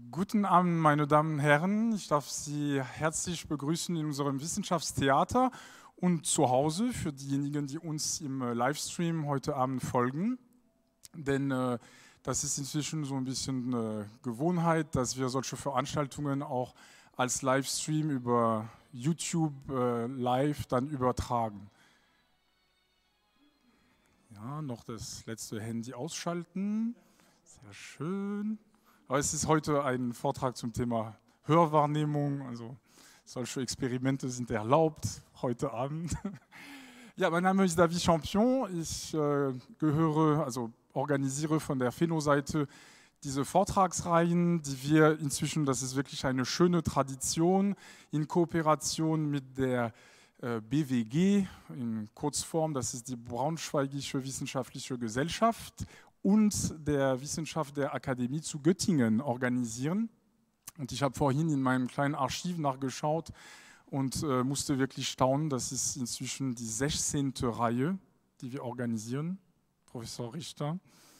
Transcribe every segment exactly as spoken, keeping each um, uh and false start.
Guten Abend, meine Damen und Herren. Ich darf Sie herzlich begrüßen in unserem Wissenschaftstheater und zu Hause für diejenigen, die uns im Livestream heute Abend folgen. Denn äh, das ist inzwischen so ein bisschen äh, Gewohnheit, dass wir solche Veranstaltungen auch als Livestream über YouTube äh, live dann übertragen. Ja, noch das letzte Handy ausschalten. Sehr schön. Aber es ist heute ein Vortrag zum Thema Hörwahrnehmung, also solche Experimente sind erlaubt heute Abend. Ja, mein Name ist David Champion, ich äh, gehöre, also organisiere von der Pheno-Seite diese Vortragsreihen, die wir inzwischen, das ist wirklich eine schöne Tradition, in Kooperation mit der äh, B W G, in Kurzform, das ist die Braunschweigische Wissenschaftliche Gesellschaft, und der Wissenschaft der Akademie zu Göttingen organisieren. Und ich habe vorhin in meinem kleinen Archiv nachgeschaut und äh, musste wirklich staunen, das ist inzwischen die sechzehnte Reihe, die wir organisieren, Professor Richter.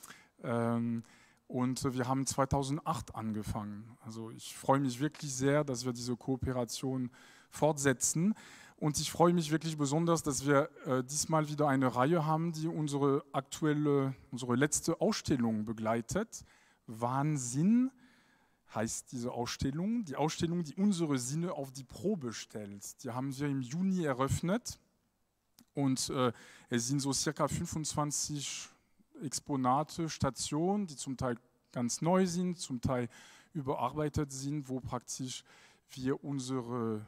Ähm, und wir haben zweitausendacht angefangen. Also ich freue mich wirklich sehr, dass wir diese Kooperation fortsetzen. Und ich freue mich wirklich besonders, dass wir äh, diesmal wieder eine Reihe haben, die unsere aktuelle, unsere letzte Ausstellung begleitet. Wahnsinn heißt diese Ausstellung. Die Ausstellung, die unsere Sinne auf die Probe stellt. Die haben wir im Juni eröffnet. Und äh, es sind so circa fünfundzwanzig Exponate, Stationen, die zum Teil ganz neu sind, zum Teil überarbeitet sind, wo praktisch wir unsere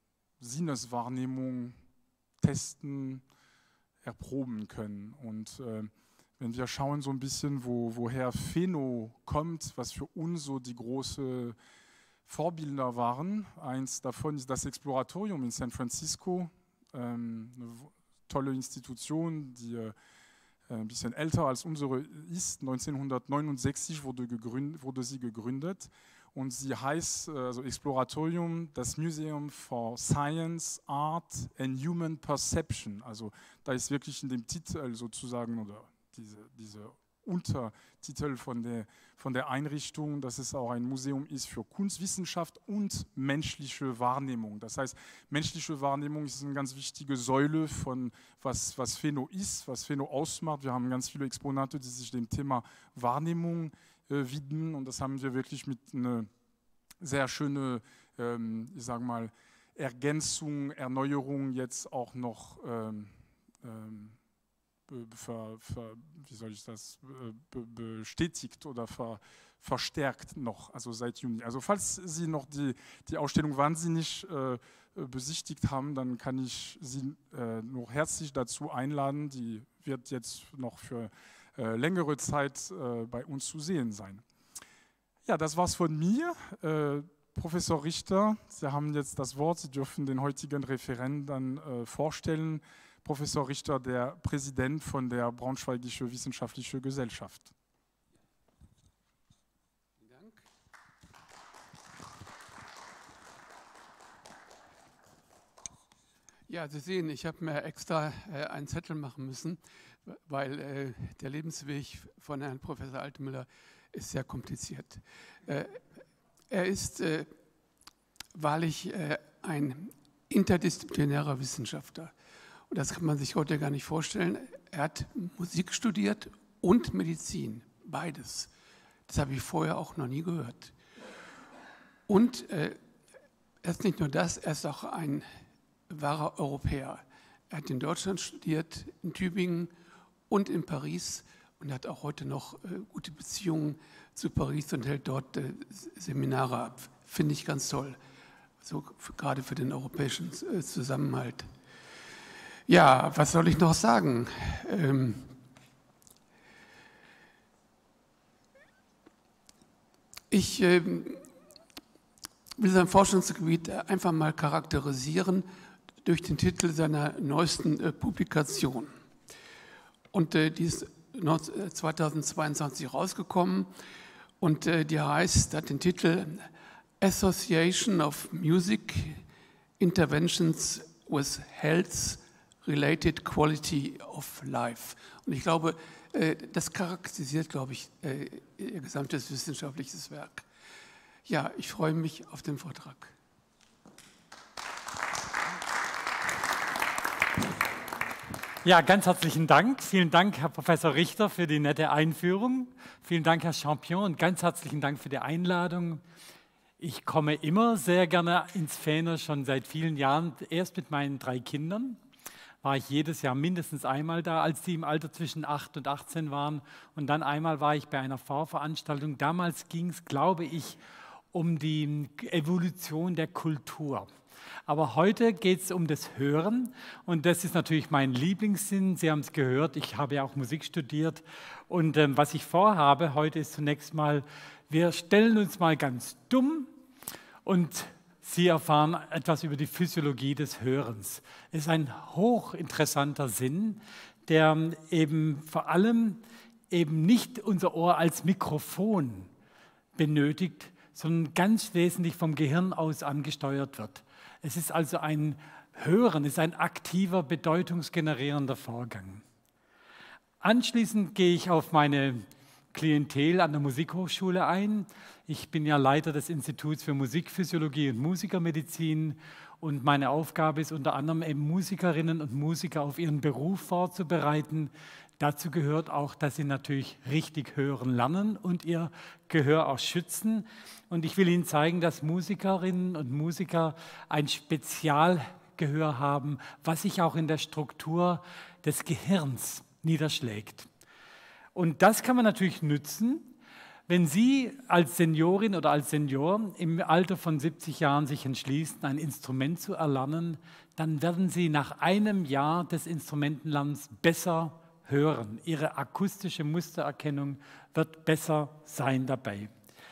Sinneswahrnehmung testen, erproben können. Und äh, wenn wir schauen so ein bisschen, wo, woher Pheno kommt, was für uns so die großen Vorbilder waren, eins davon ist das Exploratorium in San Francisco, ähm, eine tolle Institution, die äh, ein bisschen älter als unsere ist. neunzehnhundertneunundsechzig wurde, gegründet, wurde sie gegründet. Und sie heißt, also Exploratorium, das Museum for Science, Art and Human Perception. Also da ist wirklich in dem Titel sozusagen, oder diese, diese Untertitel von der, von der Einrichtung, dass es auch ein Museum ist für Kunstwissenschaft und menschliche Wahrnehmung. Das heißt, menschliche Wahrnehmung ist eine ganz wichtige Säule von was, was Pheno ist, was Pheno ausmacht. Wir haben ganz viele Exponate, die sich dem Thema Wahrnehmung äh, widmen, und das haben wir wirklich mit einer sehr schönen, ähm, ich sage mal, Ergänzung, Erneuerung jetzt auch noch ähm, ähm, Ver, ver, wie soll ich das, be, bestätigt oder ver, verstärkt noch, also seit Juni. Also falls Sie noch die, die Ausstellung wahnsinnig äh, besichtigt haben, dann kann ich Sie äh, noch herzlich dazu einladen. Die wird jetzt noch für äh, längere Zeit äh, bei uns zu sehen sein. Ja, das war's von mir. Äh, Professor Richter, Sie haben jetzt das Wort. Sie dürfen den heutigen Referenten dann äh, vorstellen. Professor Richter, der Präsident von der Braunschweigische Wissenschaftliche Gesellschaft. Vielen Dank. Ja, Sie sehen, ich habe mir extra äh, einen Zettel machen müssen, weil äh, der Lebensweg von Herrn Professor Altemüller ist sehr kompliziert. Äh, er ist äh, wahrlich äh, ein interdisziplinärer Wissenschaftler. Und das kann man sich heute gar nicht vorstellen. Er hat Musik studiert und Medizin, beides. Das habe ich vorher auch noch nie gehört. Und äh, er ist nicht nur das, er ist auch ein wahrer Europäer. Er hat in Deutschland studiert, in Tübingen und in Paris, und hat auch heute noch äh, gute Beziehungen zu Paris und hält dort äh, Seminare ab. Finde ich ganz toll, so, für, gerade für den europäischen äh, Zusammenhalt. Ja, was soll ich noch sagen? Ähm, ich äh, will sein Forschungsgebiet einfach mal charakterisieren durch den Titel seiner neuesten äh, Publikation. Und äh, die ist zweitausendzweiundzwanzig rausgekommen, und äh, die heißt, hat den Titel Association of Music Interventions with Health Related Quality of Life. Und ich glaube, das charakterisiert, glaube ich, ihr gesamtes wissenschaftliches Werk. Ja, ich freue mich auf den Vortrag. Ja, ganz herzlichen Dank. Vielen Dank, Herr Professor Richter, für die nette Einführung. Vielen Dank, Herr Champion, und ganz herzlichen Dank für die Einladung. Ich komme immer sehr gerne ins Fähner, schon seit vielen Jahren. Erst mit meinen drei Kindern war ich jedes Jahr mindestens einmal da, als die im Alter zwischen acht und achtzehn waren. Und dann einmal war ich bei einer Vorveranstaltung. Damals ging es, glaube ich, um die Evolution der Kultur. Aber heute geht es um das Hören, und das ist natürlich mein Lieblingssinn. Sie haben es gehört, ich habe ja auch Musik studiert, und ähm, was ich vorhabe heute ist zunächst mal, wir stellen uns mal ganz dumm und Sie erfahren etwas über die Physiologie des Hörens. Es ist ein hochinteressanter Sinn, der eben vor allem eben nicht unser Ohr als Mikrofon benötigt, sondern ganz wesentlich vom Gehirn aus angesteuert wird. Es ist also ein Hören, es ist ein aktiver, bedeutungsgenerierender Vorgang. Anschließend gehe ich auf meine Klientel an der Musikhochschule ein. Ich bin ja Leiter des Instituts für Musikphysiologie und Musikermedizin, und meine Aufgabe ist unter anderem eben Musikerinnen und Musiker auf ihren Beruf vorzubereiten. Dazu gehört auch, dass sie natürlich richtig hören lernen und ihr Gehör auch schützen. Und ich will Ihnen zeigen, dass Musikerinnen und Musiker ein Spezialgehör haben, was sich auch in der Struktur des Gehirns niederschlägt. Und das kann man natürlich nützen, wenn Sie als Seniorin oder als Senior im Alter von siebzig Jahren sich entschließen, ein Instrument zu erlernen, dann werden Sie nach einem Jahr des Instrumentenlernens besser hören. Ihre akustische Mustererkennung wird besser sein dabei.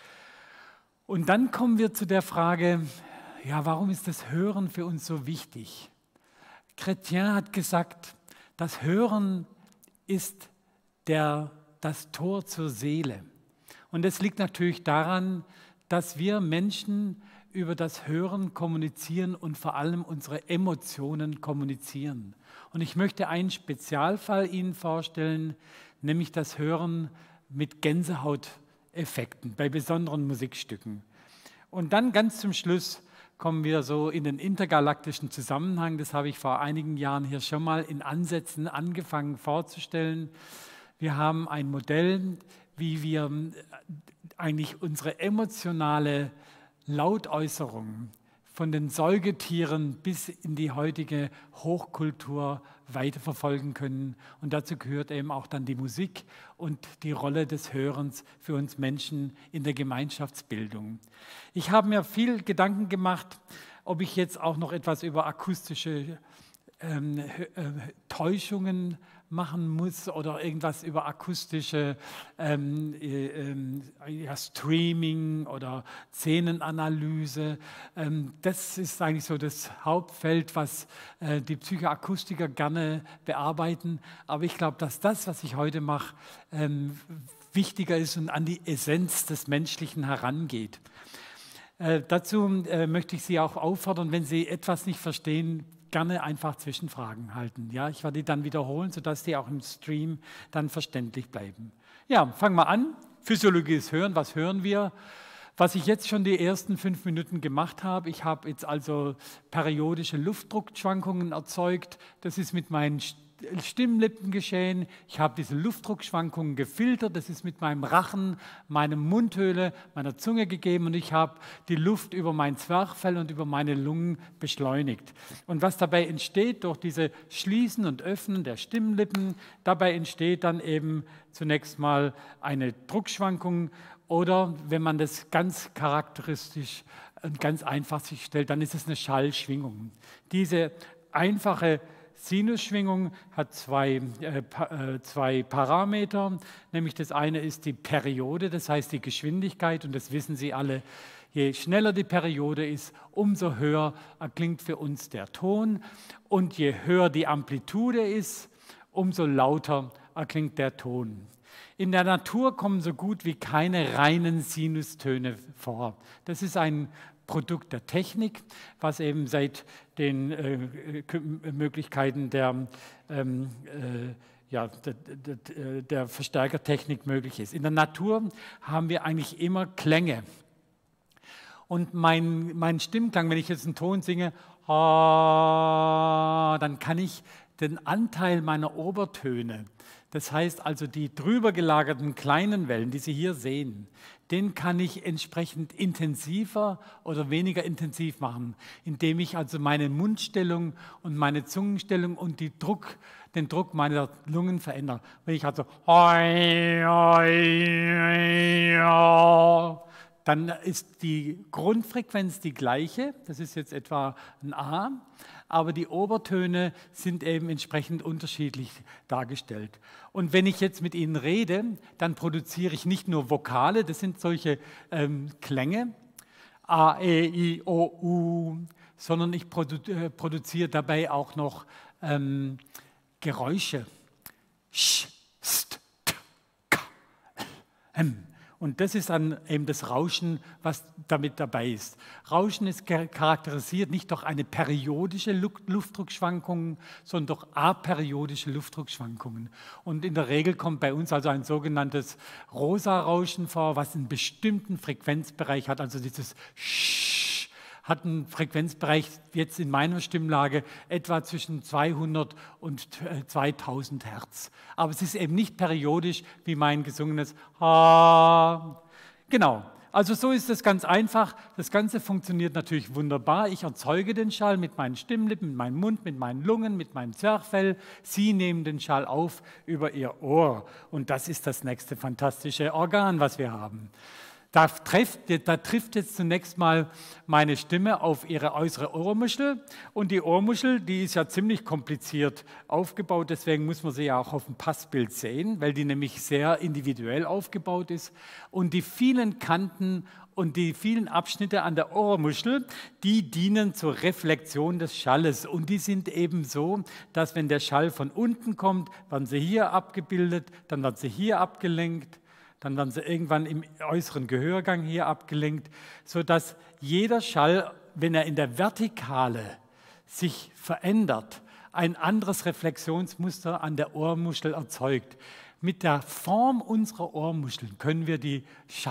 Und dann kommen wir zu der Frage, ja, warum ist das Hören für uns so wichtig? Chrétien hat gesagt, das Hören ist der, das Tor zur Seele. Und es liegt natürlich daran, dass wir Menschen über das Hören kommunizieren und vor allem unsere Emotionen kommunizieren. Und ich möchte einen Spezialfall Ihnen vorstellen, nämlich das Hören mit Gänsehauteffekten bei besonderen Musikstücken. Und dann ganz zum Schluss kommen wir so in den intergalaktischen Zusammenhang. Das habe ich vor einigen Jahren hier schon mal in Ansätzen angefangen vorzustellen. Wir haben ein Modell, wie wir eigentlich unsere emotionale Lautäußerung von den Säugetieren bis in die heutige Hochkultur weiterverfolgen können. Und dazu gehört eben auch dann die Musik und die Rolle des Hörens für uns Menschen in der Gemeinschaftsbildung. Ich habe mir viel Gedanken gemacht, ob ich jetzt auch noch etwas über akustische ähm, äh, Täuschungen machen muss oder irgendwas über akustische ähm, äh, ja, Streaming oder Szenenanalyse. Ähm, das ist eigentlich so das Hauptfeld, was äh, die Psychoakustiker gerne bearbeiten. Aber ich glaube, dass das, was ich heute mache, ähm, wichtiger ist und an die Essenz des Menschlichen herangeht. Äh, dazu äh, möchte ich Sie auch auffordern, wenn Sie etwas nicht verstehen, gerne einfach Zwischenfragen halten. Ja, ich werde die dann wiederholen, sodass die auch im Stream dann verständlich bleiben. Ja, fangen wir an. Physiologie des Hören, was hören wir? Was ich jetzt schon die ersten fünf Minuten gemacht habe, ich habe jetzt also periodische Luftdruckschwankungen erzeugt. Das ist mit meinen Stimmlippen geschehen. Ich habe diese Luftdruckschwankungen gefiltert. Das ist mit meinem Rachen, meiner Mundhöhle, meiner Zunge gegeben, und ich habe die Luft über mein Zwerchfell und über meine Lungen beschleunigt. Und was dabei entsteht durch diese Schließen und Öffnen der Stimmlippen, dabei entsteht dann eben zunächst mal eine Druckschwankung, oder wenn man das ganz charakteristisch und ganz einfach sich stellt, dann ist es eine Schallschwingung. Diese einfache Sinusschwingung hat zwei, äh, pa, äh, zwei Parameter, nämlich das eine ist die Periode, das heißt die Geschwindigkeit, und das wissen Sie alle, je schneller die Periode ist, umso höher erklingt für uns der Ton, und je höher die Amplitude ist, umso lauter erklingt der Ton. In der Natur kommen so gut wie keine reinen Sinustöne vor. Das ist ein Produkt der Technik, was eben seit den äh, Möglichkeiten der, ähm, äh, ja, der, der, der Verstärkertechnik möglich ist. In der Natur haben wir eigentlich immer Klänge. Und mein, mein Stimmklang, wenn ich jetzt einen Ton singe, dann kann ich den Anteil meiner Obertöne, das heißt also die drüber gelagerten kleinen Wellen, die Sie hier sehen, den kann ich entsprechend intensiver oder weniger intensiv machen, indem ich also meine Mundstellung und meine Zungenstellung und die Druck, den Druck meiner Lungen verändere. Wenn ich also dann ist die Grundfrequenz die gleiche, das ist jetzt etwa ein A, aber die Obertöne sind eben entsprechend unterschiedlich dargestellt. Und wenn ich jetzt mit Ihnen rede, dann produziere ich nicht nur Vokale, das sind solche ähm, Klänge, A, E, I, O, U, sondern ich produ äh, produziere dabei auch noch ähm, Geräusche. Sch, st, t, k, m. Und das ist dann eben das Rauschen, was damit dabei ist. Rauschen ist charakterisiert nicht durch eine periodische Luftdruckschwankung, sondern durch aperiodische Luftdruckschwankungen. Und in der Regel kommt bei uns also ein sogenanntes Rosa-Rauschen vor, was einen bestimmten Frequenzbereich hat, also dieses Sch hat einen Frequenzbereich jetzt in meiner Stimmlage etwa zwischen zweihundert und zweitausend Hertz. Aber es ist eben nicht periodisch wie mein gesungenes Ha. Genau, also so ist es ganz einfach. Das Ganze funktioniert natürlich wunderbar. Ich erzeuge den Schall mit meinen Stimmlippen, mit meinem Mund, mit meinen Lungen, mit meinem Zwerchfell. Sie nehmen den Schall auf über Ihr Ohr. Und das ist das nächste fantastische Organ, was wir haben. Da trifft, da trifft jetzt zunächst mal meine Stimme auf ihre äußere Ohrmuschel. Und die Ohrmuschel, die ist ja ziemlich kompliziert aufgebaut, deswegen muss man sie ja auch auf dem Passbild sehen, weil die nämlich sehr individuell aufgebaut ist. Und die vielen Kanten und die vielen Abschnitte an der Ohrmuschel, die dienen zur Reflexion des Schalles. Und die sind eben so, dass wenn der Schall von unten kommt, werden sie hier abgebildet, dann werden sie hier abgelenkt, dann werden sie irgendwann im äußeren Gehörgang hier abgelenkt, sodass jeder Schall, wenn er in der Vertikale sich verändert, ein anderes Reflexionsmuster an der Ohrmuschel erzeugt. Mit der Form unserer Ohrmuscheln können wir die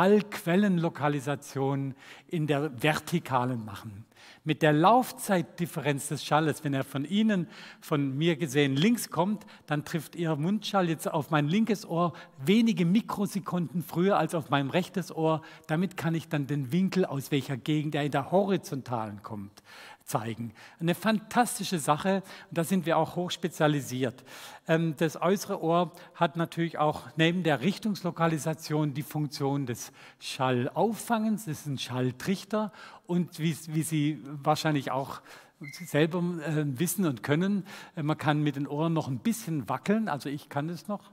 Schallquellenlokalisation in der Vertikalen machen. Mit der Laufzeitdifferenz des Schalles, wenn er von Ihnen, von mir gesehen, links kommt, dann trifft Ihr Mundschall jetzt auf mein linkes Ohr wenige Mikrosekunden früher als auf mein rechtes Ohr. Damit kann ich dann den Winkel, aus welcher Gegend er in der Horizontalen kommt, zeigen. Eine fantastische Sache, und da sind wir auch hoch spezialisiert. Das äußere Ohr hat natürlich auch neben der Richtungslokalisation die Funktion des Schallauffangens, das ist ein Schalltrichter, und wie, wie Sie wahrscheinlich auch selber äh, wissen und können, äh, man kann mit den Ohren noch ein bisschen wackeln, also ich kann das noch,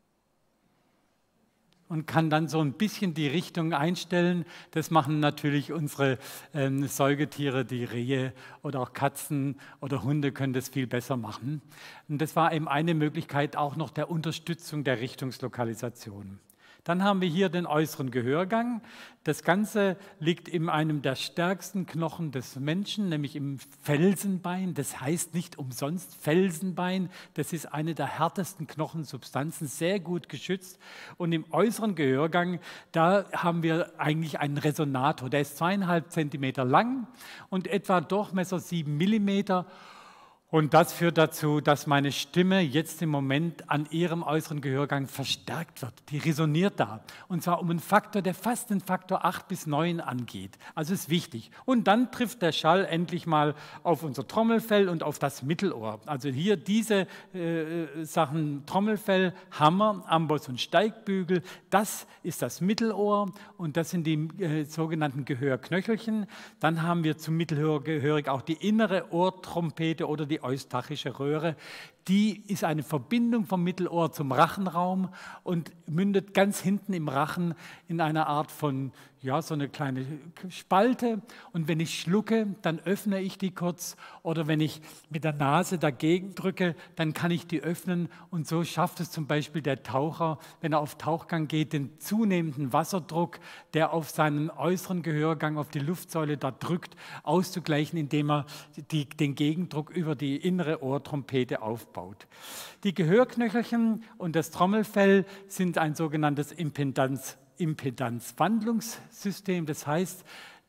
und kann dann so ein bisschen die Richtung einstellen. Das machen natürlich unsere ähm, Säugetiere, die Rehe oder auch Katzen oder Hunde können das viel besser machen. Und das war eben eine Möglichkeit auch noch der Unterstützung der Richtungslokalisation. Dann haben wir hier den äußeren Gehörgang. Das Ganze liegt in einem der stärksten Knochen des Menschen, nämlich im Felsenbein. Das heißt nicht umsonst Felsenbein. Das ist eine der härtesten Knochensubstanzen, sehr gut geschützt. Und im äußeren Gehörgang, da haben wir eigentlich einen Resonator. Der ist zweieinhalb Zentimeter lang und etwa Durchmesser sieben Millimeter. Und das führt dazu, dass meine Stimme jetzt im Moment an ihrem äußeren Gehörgang verstärkt wird. Die resoniert da. Und zwar um einen Faktor, der fast den Faktor acht bis neun angeht. Also ist wichtig. Und dann trifft der Schall endlich mal auf unser Trommelfell und auf das Mittelohr. Also hier diese äh, Sachen Trommelfell, Hammer, Amboss und Steigbügel. Das ist das Mittelohr und das sind die äh, sogenannten Gehörknöchelchen. Dann haben wir zum Mittelohr gehörig auch die innere Ohrtrompete oder die eustachische Röhre. Die ist eine Verbindung vom Mittelohr zum Rachenraum und mündet ganz hinten im Rachen in einer Art von, ja, so eine kleine Spalte. Und wenn ich schlucke, dann öffne ich die kurz. Oder wenn ich mit der Nase dagegen drücke, dann kann ich die öffnen. Und so schafft es zum Beispiel der Taucher, wenn er auf Tauchgang geht, den zunehmenden Wasserdruck, der auf seinen äußeren Gehörgang, auf die Luftsäule da drückt, auszugleichen, indem er die, den Gegendruck über die innere Ohrtrompete aufbaut. Die Gehörknöchelchen und das Trommelfell sind ein sogenanntes Impedanz, Impedanzwandlungssystem. Das heißt,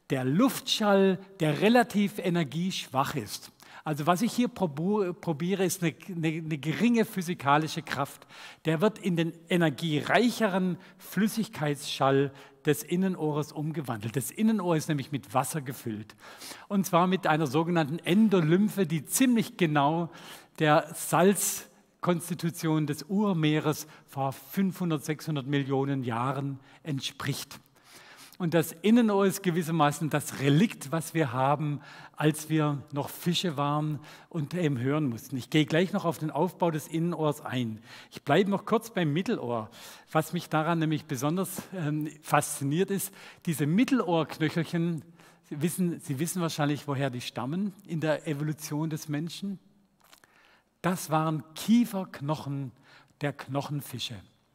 der Luftschall, der relativ energieschwach ist. Also was ich hier probiere, ist eine, eine, eine geringe physikalische Kraft. Der wird in den energiereicheren Flüssigkeitsschall des Innenohres umgewandelt. Das Innenohr ist nämlich mit Wasser gefüllt. Und zwar mit einer sogenannten Endolymphe, die ziemlich genau der Salzkonstitution des Urmeeres vor fünfhundert, sechshundert Millionen Jahren entspricht. Und das Innenohr ist gewissermaßen das Relikt, was wir haben, als wir noch Fische waren und eben hören mussten. Ich gehe gleich noch auf den Aufbau des Innenohrs ein. Ich bleibe noch kurz beim Mittelohr. Was mich daran nämlich besonders ähm, fasziniert ist, diese Mittelohrknöchelchen, Sie wissen, Sie wissen wahrscheinlich, woher die stammen in der Evolution des Menschen. Das waren Kieferknochen der Knochenfische.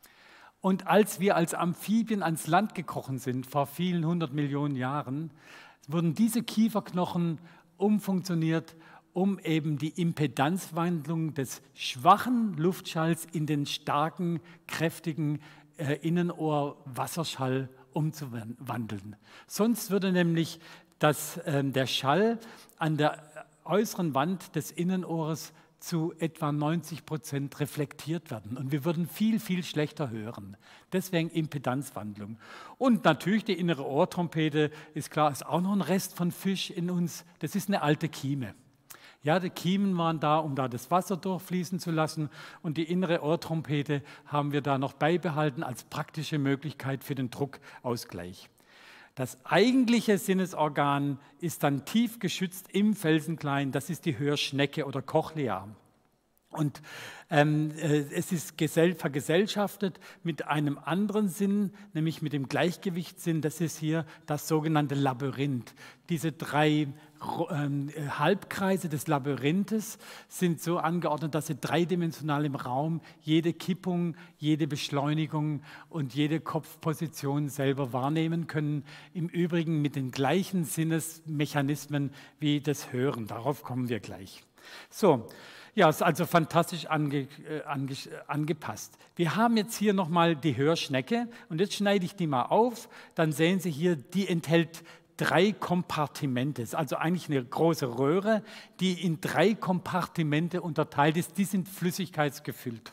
Und als wir als Amphibien ans Land gekrochen sind, vor vielen hundert Millionen Jahren, wurden diese Kieferknochen umfunktioniert, um eben die Impedanzwandlung des schwachen Luftschalls in den starken, kräftigen äh, Innenohr-Wasserschall umzuwandeln. Sonst würde nämlich das, äh, der Schall an der äußeren Wand des Innenohres zu etwa neunzig Prozent reflektiert werden. Und wir würden viel, viel schlechter hören. Deswegen Impedanzwandlung. Und natürlich die innere Ohrtrompete, ist klar, ist auch noch ein Rest von Fisch in uns. Das ist eine alte Kieme. Ja, die Kiemen waren da, um da das Wasser durchfließen zu lassen. Und die innere Ohrtrompete haben wir da noch beibehalten als praktische Möglichkeit für den Druckausgleich. Das eigentliche Sinnesorgan ist dann tief geschützt im Felsenklein, das ist die Hörschnecke oder Cochlea. Und ähm, es ist gesell, vergesellschaftet mit einem anderen Sinn, nämlich mit dem Gleichgewichtssinn, das ist hier das sogenannte Labyrinth. Diese drei ähm, Halbkreise des Labyrinthes sind so angeordnet, dass sie dreidimensional im Raum jede Kippung, jede Beschleunigung und jede Kopfposition selber wahrnehmen können. Im Übrigen mit den gleichen Sinnesmechanismen wie das Hören. Darauf kommen wir gleich. So. Ja, ist also fantastisch ange, äh, ange, angepasst. Wir haben jetzt hier nochmal die Hörschnecke und jetzt schneide ich die mal auf. Dann sehen Sie hier, die enthält drei Kompartimente. Ist also eigentlich eine große Röhre, die in drei Kompartimente unterteilt ist. Die sind flüssigkeitsgefüllt.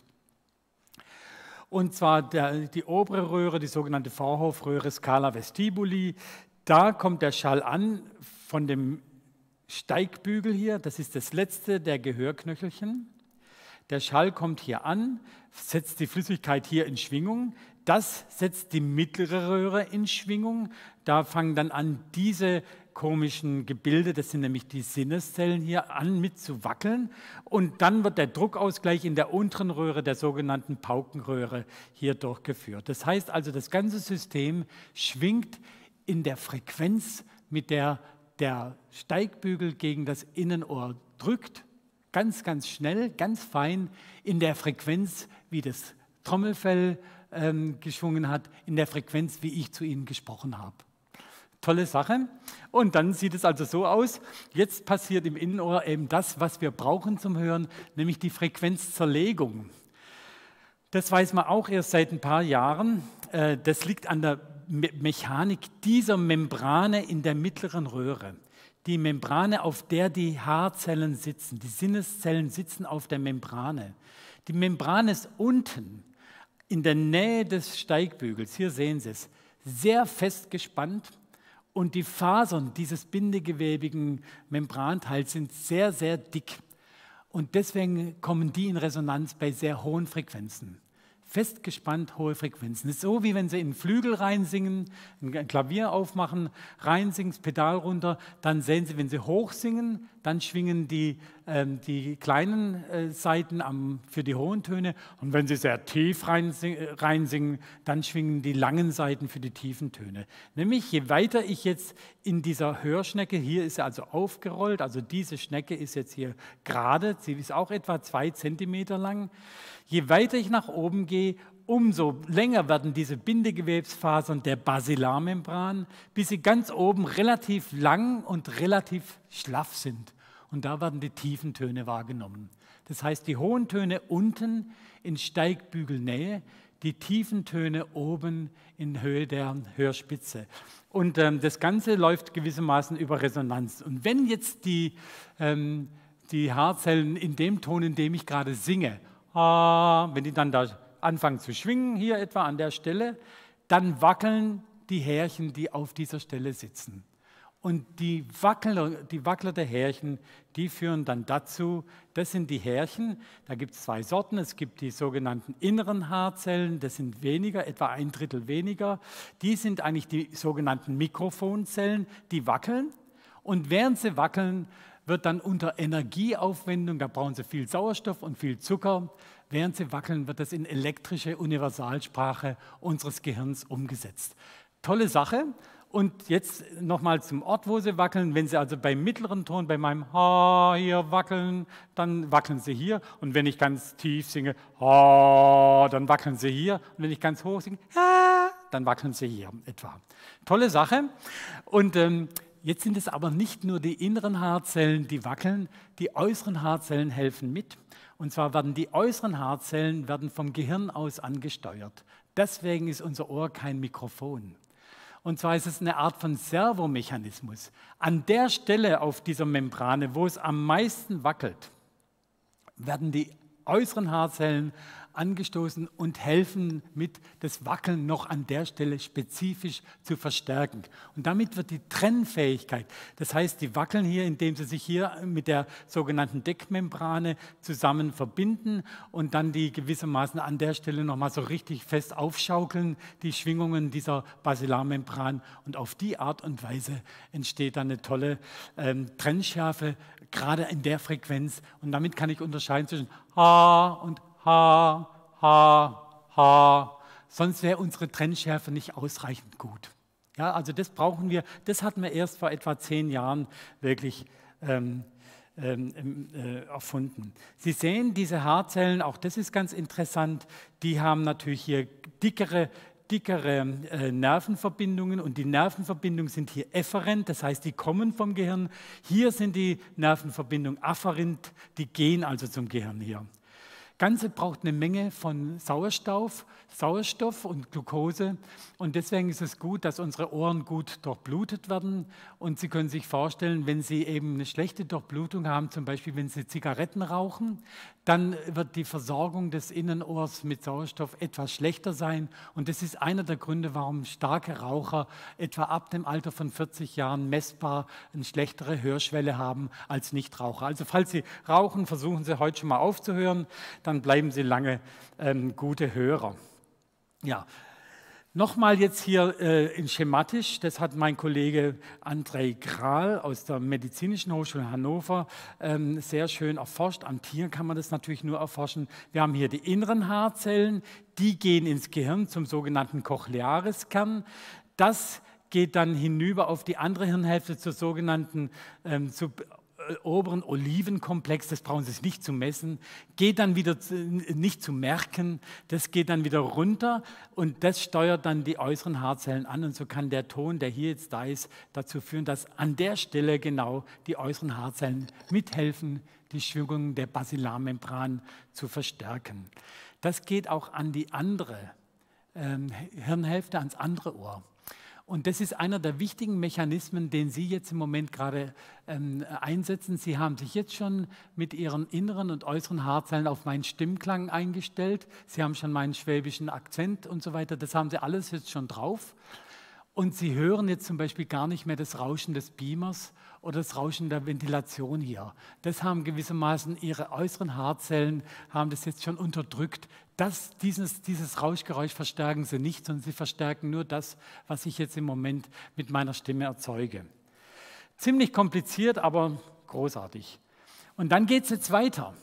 Und zwar der, die obere Röhre, die sogenannte Vorhofröhre, Scala vestibuli. Da kommt der Schall an von dem Steigbügel hier, das ist das letzte der Gehörknöchelchen. Der Schall kommt hier an, setzt die Flüssigkeit hier in Schwingung. Das setzt die mittlere Röhre in Schwingung. Da fangen dann an, diese komischen Gebilde, das sind nämlich die Sinneszellen hier, an mit zu wackeln. Und dann wird der Druckausgleich in der unteren Röhre, der sogenannten Paukenröhre, hier durchgeführt. Das heißt also, das ganze System schwingt in der Frequenz, mit der der Steigbügel gegen das Innenohr drückt, ganz, ganz schnell, ganz fein, in der Frequenz, wie das Trommelfell ähm, geschwungen hat, in der Frequenz, wie ich zu Ihnen gesprochen habe. Tolle Sache. Und dann sieht es also so aus, jetzt passiert im Innenohr eben das, was wir brauchen zum Hören, nämlich die Frequenzzerlegung. Das weiß man auch erst seit ein paar Jahren. Äh, das liegt an der Mechanik dieser Membrane in der mittleren Röhre. Die Membrane, auf der die Haarzellen sitzen, die Sinneszellen sitzen auf der Membrane. Die Membrane ist unten in der Nähe des Steigbügels, hier sehen Sie es, sehr fest gespannt und die Fasern dieses bindegewebigen Membranteils sind sehr, sehr dick. Und deswegen kommen die in Resonanz bei sehr hohen Frequenzen. Festgespannt, hohe Frequenzen. Das ist so, wie wenn Sie in einen Flügel reinsingen, ein Klavier aufmachen, reinsingen, das Pedal runter, dann sehen Sie, wenn Sie hoch singen, dann schwingen die, ähm, die kleinen äh, Saiten am, für die hohen Töne und wenn Sie sehr tief reinsingen, reinsingen, dann schwingen die langen Saiten für die tiefen Töne. Nämlich, je weiter ich jetzt in dieser Hörschnecke, hier ist sie also aufgerollt, also diese Schnecke ist jetzt hier gerade, sie ist auch etwa zwei Zentimeter lang. Je weiter ich nach oben gehe, umso länger werden diese Bindegewebsfasern der Basilarmembran, bis sie ganz oben relativ lang und relativ schlaff sind. Und da werden die tiefen Töne wahrgenommen. Das heißt, die hohen Töne unten in Steigbügelnähe, die tiefen Töne oben in Höhe der Hörspitze. Und ähm, das Ganze läuft gewissermaßen über Resonanz. Und wenn jetzt die, ähm, die Haarzellen in dem Ton, in dem ich gerade singe, ah, wenn die dann da anfangen zu schwingen, hier etwa an der Stelle, dann wackeln die Härchen, die auf dieser Stelle sitzen. Und die Wackler, die Wackler der Härchen, die führen dann dazu, das sind die Härchen, da gibt es zwei Sorten, es gibt die sogenannten inneren Haarzellen, das sind weniger, etwa ein Drittel weniger, die sind eigentlich die sogenannten Mikrofonzellen, die wackeln und während sie wackeln, wird dann unter Energieaufwendung, da brauchen sie viel Sauerstoff und viel Zucker, während sie wackeln, wird das in elektrische Universalsprache unseres Gehirns umgesetzt. Tolle Sache. Und jetzt nochmal zum Ort, wo sie wackeln. Wenn sie also beim mittleren Ton, bei meinem Ha hier wackeln, dann wackeln sie hier. Und wenn ich ganz tief singe, Ha, dann wackeln sie hier. Und wenn ich ganz hoch singe, Ha, dann wackeln sie hier etwa. Tolle Sache. Und ähm, jetzt sind es aber nicht nur die inneren Haarzellen, die wackeln. Die äußeren Haarzellen helfen mit. Und zwar werden die äußeren Haarzellen werden vom Gehirn aus angesteuert. Deswegen ist unser Ohr kein Mikrofon. Und zwar ist es eine Art von Servomechanismus. An der Stelle auf dieser Membrane, wo es am meisten wackelt, werden die äußeren Haarzellen angestoßen und helfen mit, das Wackeln noch an der Stelle spezifisch zu verstärken. Und damit wird die Trennfähigkeit, das heißt, die wackeln hier, indem sie sich hier mit der sogenannten Deckmembrane zusammen verbinden und dann die gewissermaßen an der Stelle nochmal so richtig fest aufschaukeln, die Schwingungen dieser Basilarmembran. Und auf die Art und Weise entsteht dann eine tolle ähm, Trennschärfe, gerade in der Frequenz. Und damit kann ich unterscheiden zwischen Ha und Ha, Ha, Ha. Sonst wäre unsere Trennschärfe nicht ausreichend gut. Ja, also das brauchen wir, das hatten wir erst vor etwa zehn Jahren wirklich ähm, ähm, äh, erfunden. Sie sehen, diese Haarzellen, auch das ist ganz interessant, die haben natürlich hier dickere dickere äh, Nervenverbindungen und die Nervenverbindungen sind hier efferent, das heißt, die kommen vom Gehirn. Hier sind die Nervenverbindungen afferent, die gehen also zum Gehirn hier. Ganze braucht eine Menge von Sauerstoff, Sauerstoff und Glucose und deswegen ist es gut, dass unsere Ohren gut durchblutet werden und Sie können sich vorstellen, wenn Sie eben eine schlechte Durchblutung haben, zum Beispiel wenn Sie Zigaretten rauchen, dann wird die Versorgung des Innenohrs mit Sauerstoff etwas schlechter sein und das ist einer der Gründe, warum starke Raucher etwa ab dem Alter von vierzig Jahren messbar eine schlechtere Hörschwelle haben als Nichtraucher. Also falls Sie rauchen, versuchen Sie heute schon mal aufzuhören, dann bleiben Sie lange ähm, gute Hörer. Ja, nochmal jetzt hier äh, in schematisch, das hat mein Kollege Andrei Kral aus der Medizinischen Hochschule Hannover ähm, sehr schön erforscht. Am Tier kann man das natürlich nur erforschen. Wir haben hier die inneren Haarzellen, die gehen ins Gehirn zum sogenannten Cochleariskern. Das geht dann hinüber auf die andere Hirnhälfte zur sogenannten ähm, zu, oberen Olivenkomplex, das brauchen Sie sich nicht zu messen, geht dann wieder zu, nicht zu merken, das geht dann wieder runter und das steuert dann die äußeren Haarzellen an und so kann der Ton, der hier jetzt da ist, dazu führen, dass an der Stelle genau die äußeren Haarzellen mithelfen, die Schwingungen der Basilarmembran zu verstärken. Das geht auch an die andere ähm, Hirnhälfte, ans andere Ohr. Und das ist einer der wichtigen Mechanismen, den Sie jetzt im Moment gerade ähm, einsetzen. Sie haben sich jetzt schon mit Ihren inneren und äußeren Haarzellen auf meinen Stimmklang eingestellt. Sie haben schon meinen schwäbischen Akzent und so weiter. Das haben Sie alles jetzt schon drauf. Und Sie hören jetzt zum Beispiel gar nicht mehr das Rauschen des Beamers oder das Rauschen der Ventilation hier. Das haben gewissermaßen Ihre äußeren Haarzellen, haben das jetzt schon unterdrückt. Das, dieses, dieses Rauschgeräusch verstärken Sie nicht, sondern Sie verstärken nur das, was ich jetzt im Moment mit meiner Stimme erzeuge. Ziemlich kompliziert, aber großartig. Und dann geht es jetzt weiter.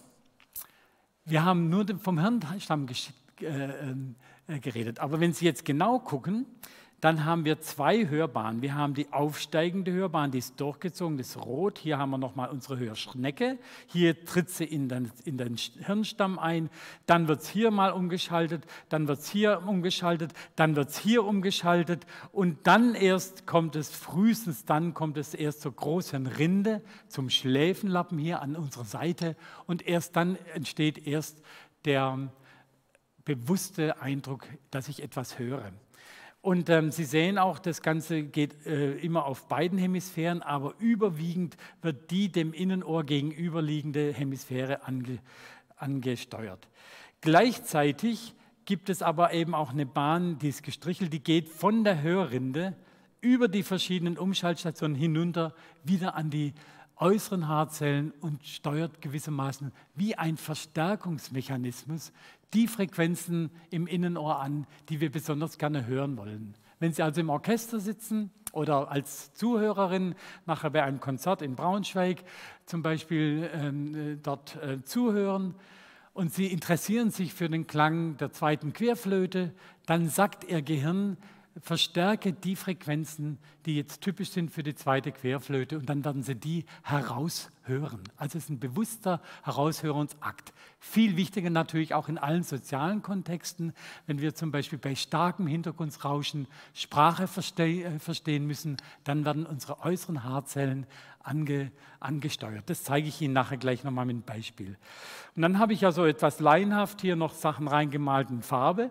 Wir haben nur vom Hirnstamm äh, äh, geredet, aber wenn Sie jetzt genau gucken, dann haben wir zwei Hörbahnen. Wir haben die aufsteigende Hörbahn, die ist durchgezogen, das ist rot. Hier haben wir nochmal unsere Hörschnecke. Hier tritt sie in den, in den Hirnstamm ein. Dann wird es hier mal umgeschaltet, dann wird es hier umgeschaltet, dann wird es hier umgeschaltet. Und dann erst kommt es, frühestens dann kommt es erst zur Großhirnrinde, zum Schläfenlappen hier an unserer Seite. Und erst dann entsteht erst der bewusste Eindruck, dass ich etwas höre. Und ähm, Sie sehen auch, das Ganze geht äh, immer auf beiden Hemisphären, aber überwiegend wird die dem Innenohr gegenüberliegende Hemisphäre ange, angesteuert. Gleichzeitig gibt es aber eben auch eine Bahn, die ist gestrichelt, die geht von der Hörrinde über die verschiedenen Umschaltstationen hinunter, wieder an die äußeren Haarzellen und steuert gewissermaßen wie ein Verstärkungsmechanismus die Frequenzen im Innenohr an, die wir besonders gerne hören wollen. Wenn Sie also im Orchester sitzen oder als Zuhörerin nachher bei einem Konzert in Braunschweig zum Beispiel ähm, dort äh, zuhören und Sie interessieren sich für den Klang der zweiten Querflöte, dann sagt Ihr Gehirn, verstärke die Frequenzen, die jetzt typisch sind für die zweite Querflöte und dann werden Sie die heraushören. Also es ist ein bewusster Heraushörungsakt. Viel wichtiger natürlich auch in allen sozialen Kontexten, wenn wir zum Beispiel bei starkem Hintergrundrauschen Sprache verste äh, verstehen müssen, dann werden unsere äußeren Haarzellen ange angesteuert. Das zeige ich Ihnen nachher gleich nochmal mit einem Beispiel. Und dann habe ich ja so etwas laienhaft hier noch Sachen reingemalt in Farbe.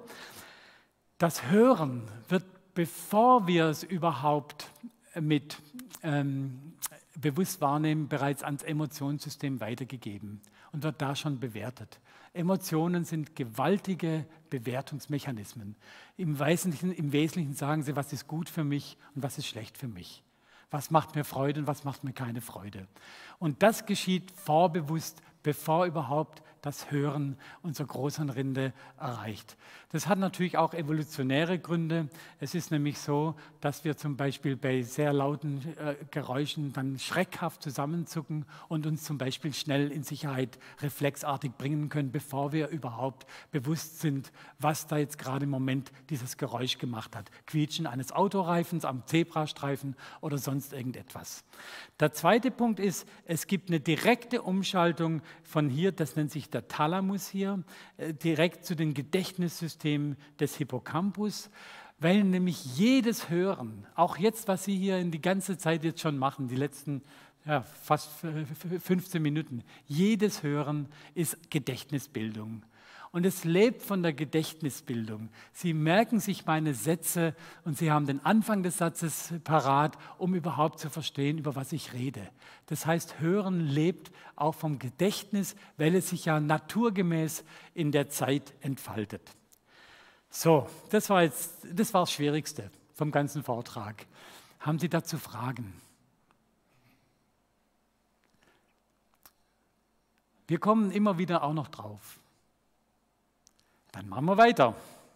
Das Hören wird, bevor wir es überhaupt mit ähm, bewusst wahrnehmen, bereits ans Emotionssystem weitergegeben und wird da schon bewertet. Emotionen sind gewaltige Bewertungsmechanismen. Im Wesentlichen, im Wesentlichen sagen sie, was ist gut für mich und was ist schlecht für mich. Was macht mir Freude und was macht mir keine Freude. Und das geschieht vorbewusst, bevor überhaupt das Hören unserer Großhirnrinde erreicht. Das hat natürlich auch evolutionäre Gründe. Es ist nämlich so, dass wir zum Beispiel bei sehr lauten äh, Geräuschen dann schreckhaft zusammenzucken und uns zum Beispiel schnell in Sicherheit reflexartig bringen können, bevor wir überhaupt bewusst sind, was da jetzt gerade im Moment dieses Geräusch gemacht hat. Quietschen eines Autoreifens am Zebrastreifen oder sonst irgendetwas. Der zweite Punkt ist, es gibt eine direkte Umschaltung von hier, das nennt sich der Thalamus hier, direkt zu den Gedächtnissystemen des Hippocampus, weil nämlich jedes Hören, auch jetzt, was Sie hier in die ganze Zeit jetzt schon machen, die letzten ja, fast fünfzehn Minuten, jedes Hören ist Gedächtnisbildung. Und es lebt von der Gedächtnisbildung. Sie merken sich meine Sätze und Sie haben den Anfang des Satzes parat, um überhaupt zu verstehen, über was ich rede. Das heißt, Hören lebt auch vom Gedächtnis, weil es sich ja naturgemäß in der Zeit entfaltet. So, das war jetzt, das war das Schwierigste vom ganzen Vortrag. Haben Sie dazu Fragen? Wir kommen immer wieder auch noch drauf. Dann machen wir weiter.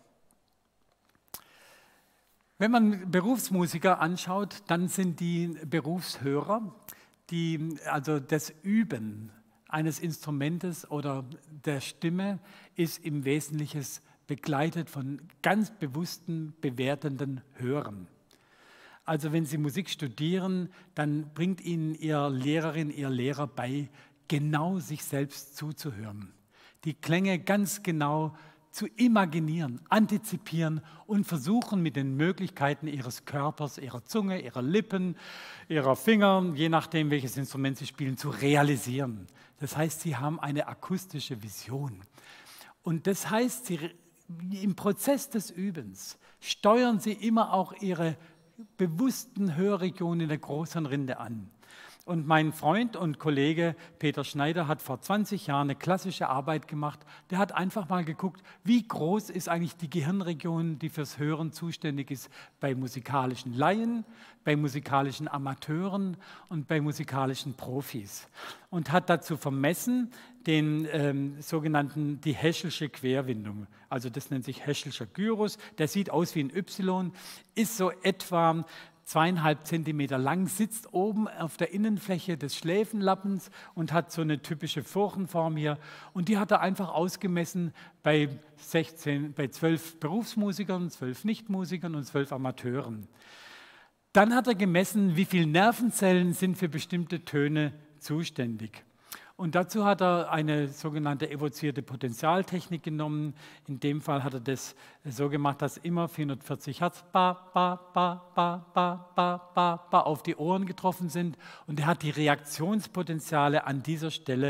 Wenn man Berufsmusiker anschaut, dann sind die Berufshörer, die also das Üben eines Instrumentes oder der Stimme ist im Wesentlichen begleitet von ganz bewussten, bewertenden Hören. Also wenn Sie Musik studieren, dann bringt Ihnen Ihr Lehrerin, Ihr Lehrer bei, genau sich selbst zuzuhören. Die Klänge ganz genau zu imaginieren, antizipieren und versuchen mit den Möglichkeiten ihres Körpers, ihrer Zunge, ihrer Lippen, ihrer Finger, je nachdem welches Instrument sie spielen, zu realisieren. Das heißt, sie haben eine akustische Vision. Und das heißt, sie, im Prozess des Übens steuern sie immer auch ihre bewussten Hörregionen in der Großhirnrinde an. Und mein Freund und Kollege Peter Schneider hat vor zwanzig Jahren eine klassische Arbeit gemacht. Der hat einfach mal geguckt, wie groß ist eigentlich die Gehirnregion, die fürs Hören zuständig ist bei musikalischen Laien, bei musikalischen Amateuren und bei musikalischen Profis. Und hat dazu vermessen den ähm, sogenannten, die Heschelsche Querwindung. Also das nennt sich Heschelscher Gyrus. Der sieht aus wie ein Y, ist so etwa zweieinhalb Zentimeter lang, sitzt oben auf der Innenfläche des Schläfenlappens und hat so eine typische Furchenform hier. Und die hat er einfach ausgemessen bei, sechzehn, bei zwölf Berufsmusikern, zwölf Nichtmusikern und zwölf Amateuren. Dann hat er gemessen, wie viele Nervenzellen sind für bestimmte Töne zuständig. Und dazu hat er eine sogenannte evozierte Potentialtechnik genommen. In dem Fall hat er das so gemacht, dass immer vierhundertvierzig Hertz ba, ba, ba, ba, ba, ba, ba, auf die Ohren getroffen sind. Und er hat die Reaktionspotenziale an dieser Stelle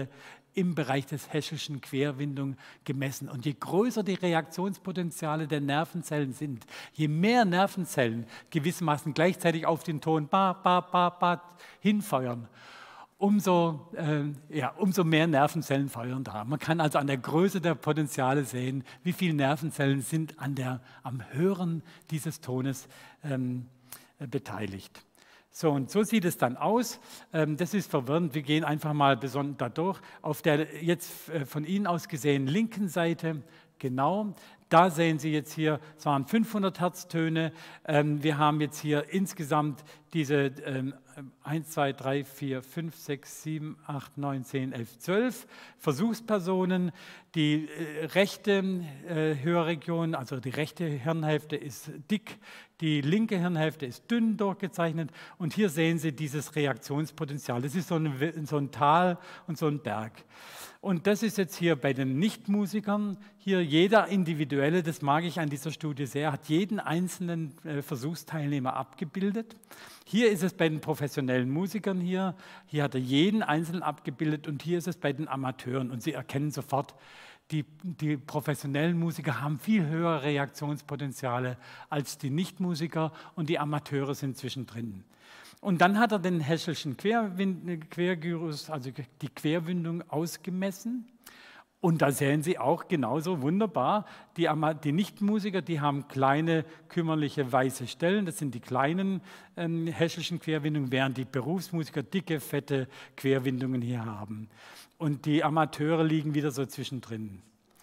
im Bereich des Heschelschen Querwindung gemessen. Und je größer die Reaktionspotenziale der Nervenzellen sind, je mehr Nervenzellen gewissermaßen gleichzeitig auf den Ton ba, ba, ba, ba hinfeuern, umso, äh, ja, umso mehr Nervenzellen feuern da. Man kann also an der Größe der Potenziale sehen, wie viele Nervenzellen sind an der, am Hören dieses Tones ähm, äh, beteiligt. So, und so sieht es dann aus. Ähm, das ist verwirrend. Wir gehen einfach mal besonders da durch. Auf der jetzt äh, von Ihnen aus gesehen linken Seite, genau, da sehen Sie jetzt hier, es waren fünfhundert Herztöne. Ähm, wir haben jetzt hier insgesamt diese ähm, eins, zwei, drei, vier, fünf, sechs, sieben, acht, neun, zehn, elf, zwölf Versuchspersonen. Die äh, rechte äh, Hörregion, also die rechte Hirnhälfte ist dick, die linke Hirnhälfte ist dünn durchgezeichnet. Und hier sehen Sie dieses Reaktionspotenzial. Das ist so ein, so ein Tal und so ein Berg. Und das ist jetzt hier bei den Nichtmusikern, hier jeder Individuelle, das mag ich an dieser Studie sehr, hat jeden einzelnen äh, Versuchsteilnehmer abgebildet. Hier ist es bei den professionellen Musikern hier, hier hat er jeden Einzelnen abgebildet und hier ist es bei den Amateuren. Und Sie erkennen sofort, die, die professionellen Musiker haben viel höhere Reaktionspotenziale als die Nichtmusiker und die Amateure sind zwischendrin. Und dann hat er den Heschelschen Quergyrus, also die Querwindung, ausgemessen. Und da sehen Sie auch genauso wunderbar, die, die Nichtmusiker, die haben kleine, kümmerliche, weiße Stellen. Das sind die kleinen ähm, Heschelschen Querwindungen, während die Berufsmusiker dicke, fette Querwindungen hier haben. Und die Amateure liegen wieder so zwischendrin.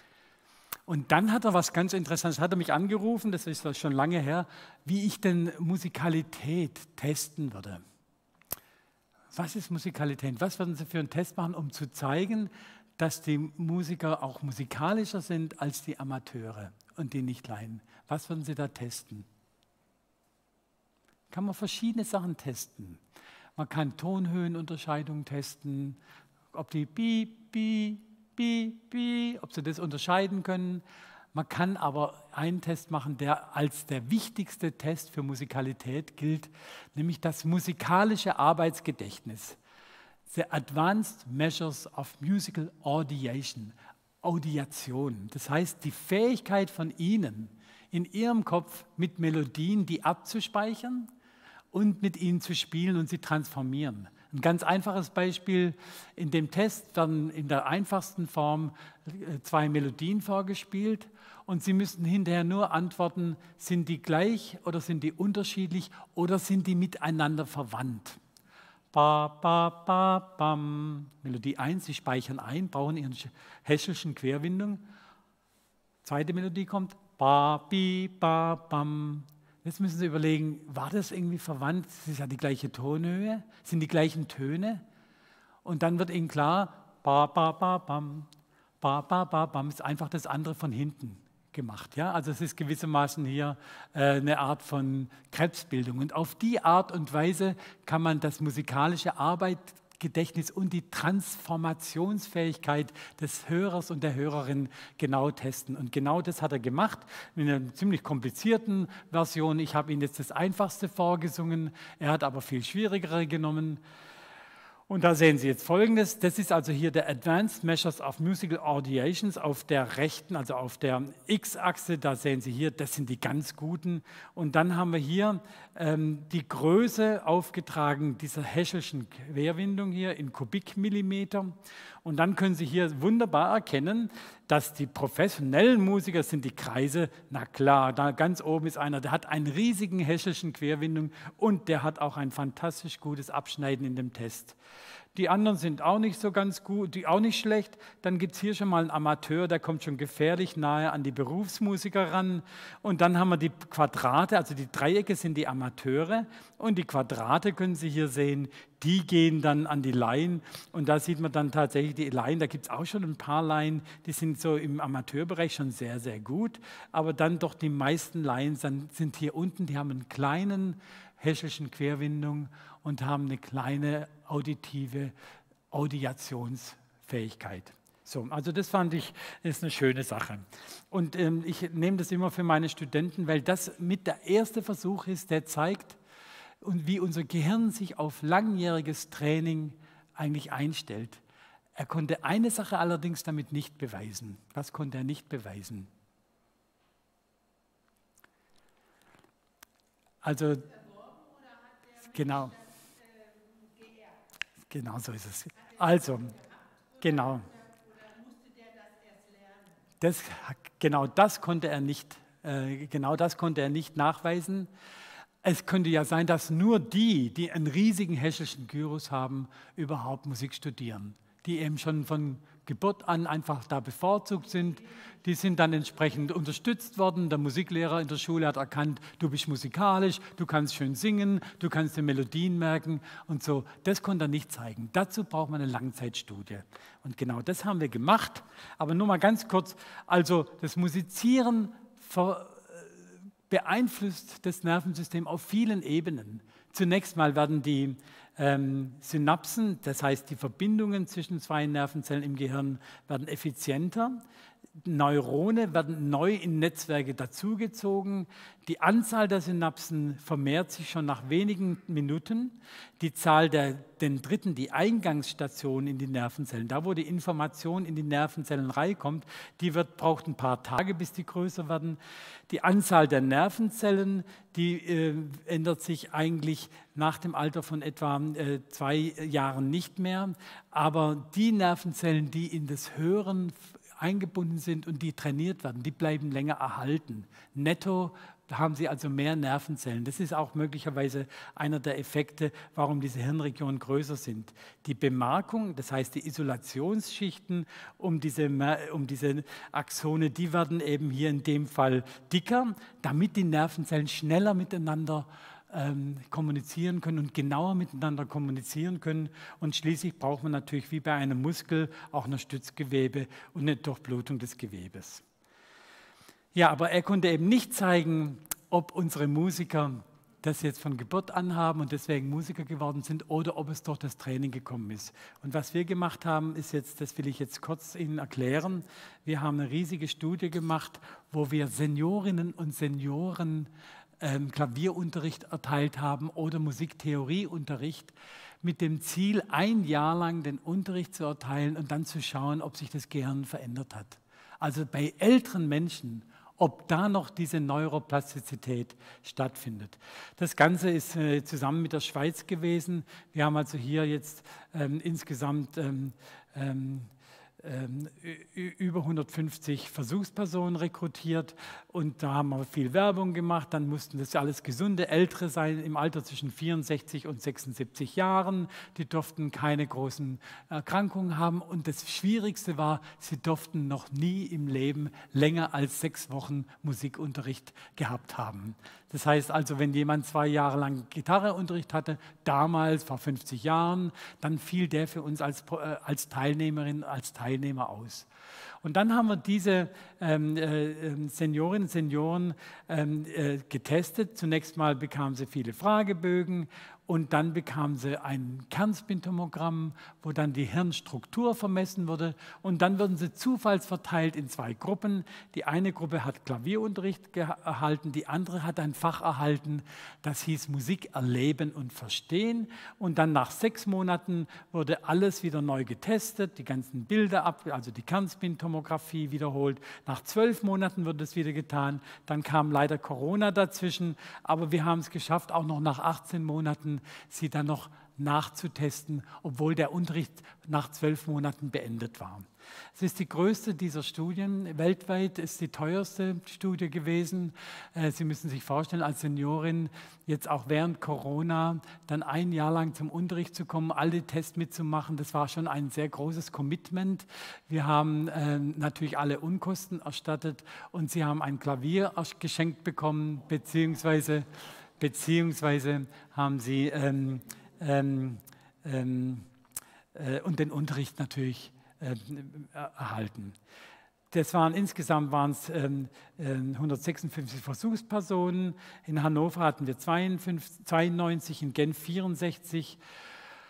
Und dann hat er was ganz Interessantes, hat er mich angerufen, das ist schon lange her, wie ich denn Musikalität testen würde. Was ist Musikalität? Was würden Sie für einen Test machen, um zu zeigen, dass die Musiker auch musikalischer sind als die Amateure und die Nichtlaien? Was würden Sie da testen? Kann man verschiedene Sachen testen. Man kann Tonhöhenunterscheidungen testen, ob die bi, bi, bi, bi, ob Sie das unterscheiden können. Man kann aber einen Test machen, der als der wichtigste Test für Musikalität gilt, nämlich das musikalische Arbeitsgedächtnis. The Advanced Measures of Musical Audiation, Audiation. Das heißt, die Fähigkeit von Ihnen, in Ihrem Kopf mit Melodien die abzuspeichern und mit ihnen zu spielen und sie transformieren. Ein ganz einfaches Beispiel, in dem Test werden in der einfachsten Form zwei Melodien vorgespielt und Sie müssen hinterher nur antworten, sind die gleich oder sind die unterschiedlich oder sind die miteinander verwandt. Ba, ba, ba, bam. Melodie eins, Sie speichern ein, bauen Ihren Heschelschen Querwindung. Zweite Melodie kommt, ba, bi, ba, bam. Jetzt müssen Sie überlegen, war das irgendwie verwandt? Es ist ja die gleiche Tonhöhe, sind die gleichen Töne? Und dann wird Ihnen klar, ba, ba, ba, bam, ba, ba, ba, bam, ist einfach das andere von hinten gemacht. Ja? Also es ist gewissermaßen hier äh, eine Art von Krebsbildung. Und auf die Art und Weise kann man das musikalische Arbeitsgedächtnis und die Transformationsfähigkeit des Hörers und der Hörerin genau testen. Und genau das hat er gemacht in einer ziemlich komplizierten Version. Ich habe Ihnen jetzt das Einfachste vorgesungen, er hat aber viel schwierigere genommen. Und da sehen Sie jetzt Folgendes, das ist also hier der Advanced Measures of Musical Audiations auf der rechten, also auf der X-Achse, da sehen Sie hier, das sind die ganz guten. Und dann haben wir hier ähm, die Größe aufgetragen dieser Heschelschen Querwindung hier in Kubikmillimeter. Und dann können Sie hier wunderbar erkennen, dass die professionellen Musiker sind die Kreise, na klar, da ganz oben ist einer, der hat einen riesigen Heschelschen Querwindung und der hat auch ein fantastisch gutes Abschneiden in dem Test. Die anderen sind auch nicht so ganz gut, die auch nicht schlecht. Dann gibt es hier schon mal einen Amateur, der kommt schon gefährlich nahe an die Berufsmusiker ran. Und dann haben wir die Quadrate, also die Dreiecke sind die Amateure und die Quadrate können Sie hier sehen, die gehen dann an die Laien. Und da sieht man dann tatsächlich die Laien, da gibt es auch schon ein paar Laien, die sind so im Amateurbereich schon sehr, sehr gut. Aber dann doch die meisten Laien sind hier unten, die haben einen kleinen Heschelschen Querwindung und haben eine kleine auditive Audiationsfähigkeit. So, also das fand ich, ist eine schöne Sache. Und ähm, ich nehme das immer für meine Studenten, weil das mit der erste Versuch ist, der zeigt, und wie unser Gehirn sich auf langjähriges Training eigentlich einstellt. Er konnte eine Sache allerdings damit nicht beweisen. Was konnte er nicht beweisen? Also, genau, genau so ist es. Also, genau. Das, genau das konnte er nicht, äh, genau das konnte er nicht nachweisen. Es könnte ja sein, dass nur die, die einen riesigen Heschelschen Gyrus haben, überhaupt Musik studieren, die eben schon von Geburt an einfach da bevorzugt sind. Die sind dann entsprechend unterstützt worden. Der Musiklehrer in der Schule hat erkannt, du bist musikalisch, du kannst schön singen, du kannst die Melodien merken und so. Das konnte er nicht zeigen. Dazu braucht man eine Langzeitstudie. Und genau das haben wir gemacht. Aber nur mal ganz kurz, also das Musizieren ver beeinflusst das Nervensystem auf vielen Ebenen. Zunächst mal werden die ähm, Synapsen, das heißt die Verbindungen zwischen zwei Nervenzellen im Gehirn, werden effizienter. Neurone werden neu in Netzwerke dazugezogen. Die Anzahl der Synapsen vermehrt sich schon nach wenigen Minuten. Die Zahl der Dendriten, die Eingangsstation in die Nervenzellen, da wo die Information in die Nervenzellen reinkommt, die wird, braucht ein paar Tage, bis die größer werden. Die Anzahl der Nervenzellen, die äh, ändert sich eigentlich nach dem Alter von etwa äh, zwei Jahren nicht mehr. Aber die Nervenzellen, die in das Hören eingebunden sind und die trainiert werden, die bleiben länger erhalten. Netto haben sie also mehr Nervenzellen. Das ist auch möglicherweise einer der Effekte, warum diese Hirnregionen größer sind. Die Bemarkung, das heißt die Isolationsschichten um diese, um diese Axone, die werden eben hier in dem Fall dicker, damit die Nervenzellen schneller miteinander Ähm, kommunizieren können und genauer miteinander kommunizieren können. Und schließlich braucht man natürlich wie bei einem Muskel auch ein Stützgewebe und eine Durchblutung des Gewebes. Ja, aber er konnte eben nicht zeigen, ob unsere Musiker das jetzt von Geburt an haben und deswegen Musiker geworden sind oder ob es durch das Training gekommen ist. Und was wir gemacht haben, ist jetzt, das will ich jetzt kurz Ihnen erklären, wir haben eine riesige Studie gemacht, wo wir Seniorinnen und Senioren Ähm, Klavierunterricht erteilt haben oder Musiktheorieunterricht mit dem Ziel, ein Jahr lang den Unterricht zu erteilen und dann zu schauen, ob sich das Gehirn verändert hat. Also bei älteren Menschen, ob da noch diese Neuroplastizität stattfindet. Das Ganze ist äh, zusammen mit der Schweiz gewesen. Wir haben also hier jetzt ähm, insgesamt ähm, ähm, Ähm, über hundertfünfzig Versuchspersonen rekrutiert und da haben wir viel Werbung gemacht. Dann mussten das alles gesunde Ältere sein, im Alter zwischen vierundsechzig und sechsundsiebzig Jahren. Die durften keine großen Erkrankungen haben und das Schwierigste war, sie durften noch nie im Leben länger als sechs Wochen Musikunterricht gehabt haben. Das heißt also, wenn jemand zwei Jahre lang Gitarreunterricht hatte, damals vor fünfzig Jahren, dann fiel der für uns als, äh, als Teilnehmerin, als Teilnehmer aus. Und dann haben wir diese ähm, äh, Seniorinnen und Senioren ähm, äh, getestet. Zunächst mal bekamen sie viele Fragebögen und dann bekamen sie ein Kernspintomogramm, wo dann die Hirnstruktur vermessen wurde. Und dann wurden sie zufallsverteilt in zwei Gruppen. Die eine Gruppe hat Klavierunterricht erhalten, die andere hat ein Fach erhalten, das hieß Musik erleben und verstehen. Und dann nach sechs Monaten wurde alles wieder neu getestet, die ganzen Bilder ab, also die Kernspintomographie wiederholt. Nach zwölf Monaten wurde es wieder getan. Dann kam leider Corona dazwischen, aber wir haben es geschafft, auch noch nach achtzehn Monaten sie dann noch nachzutesten, obwohl der Unterricht nach zwölf Monaten beendet war. Es ist die größte dieser Studien. Weltweit ist die teuerste Studie gewesen. Sie müssen sich vorstellen, als Seniorin jetzt auch während Corona dann ein Jahr lang zum Unterricht zu kommen, alle Tests mitzumachen, das war schon ein sehr großes Commitment. Wir haben äh, natürlich alle Unkosten erstattet und sie haben ein Klavier geschenkt bekommen, beziehungsweise, beziehungsweise haben sie ähm, ähm, ähm, äh, und den Unterricht natürlich äh, erhalten. Das waren insgesamt waren es ähm, hundertsechsundfünfzig Versuchspersonen. In Hannover hatten wir zweiundneunzig, in Genf vierundsechzig.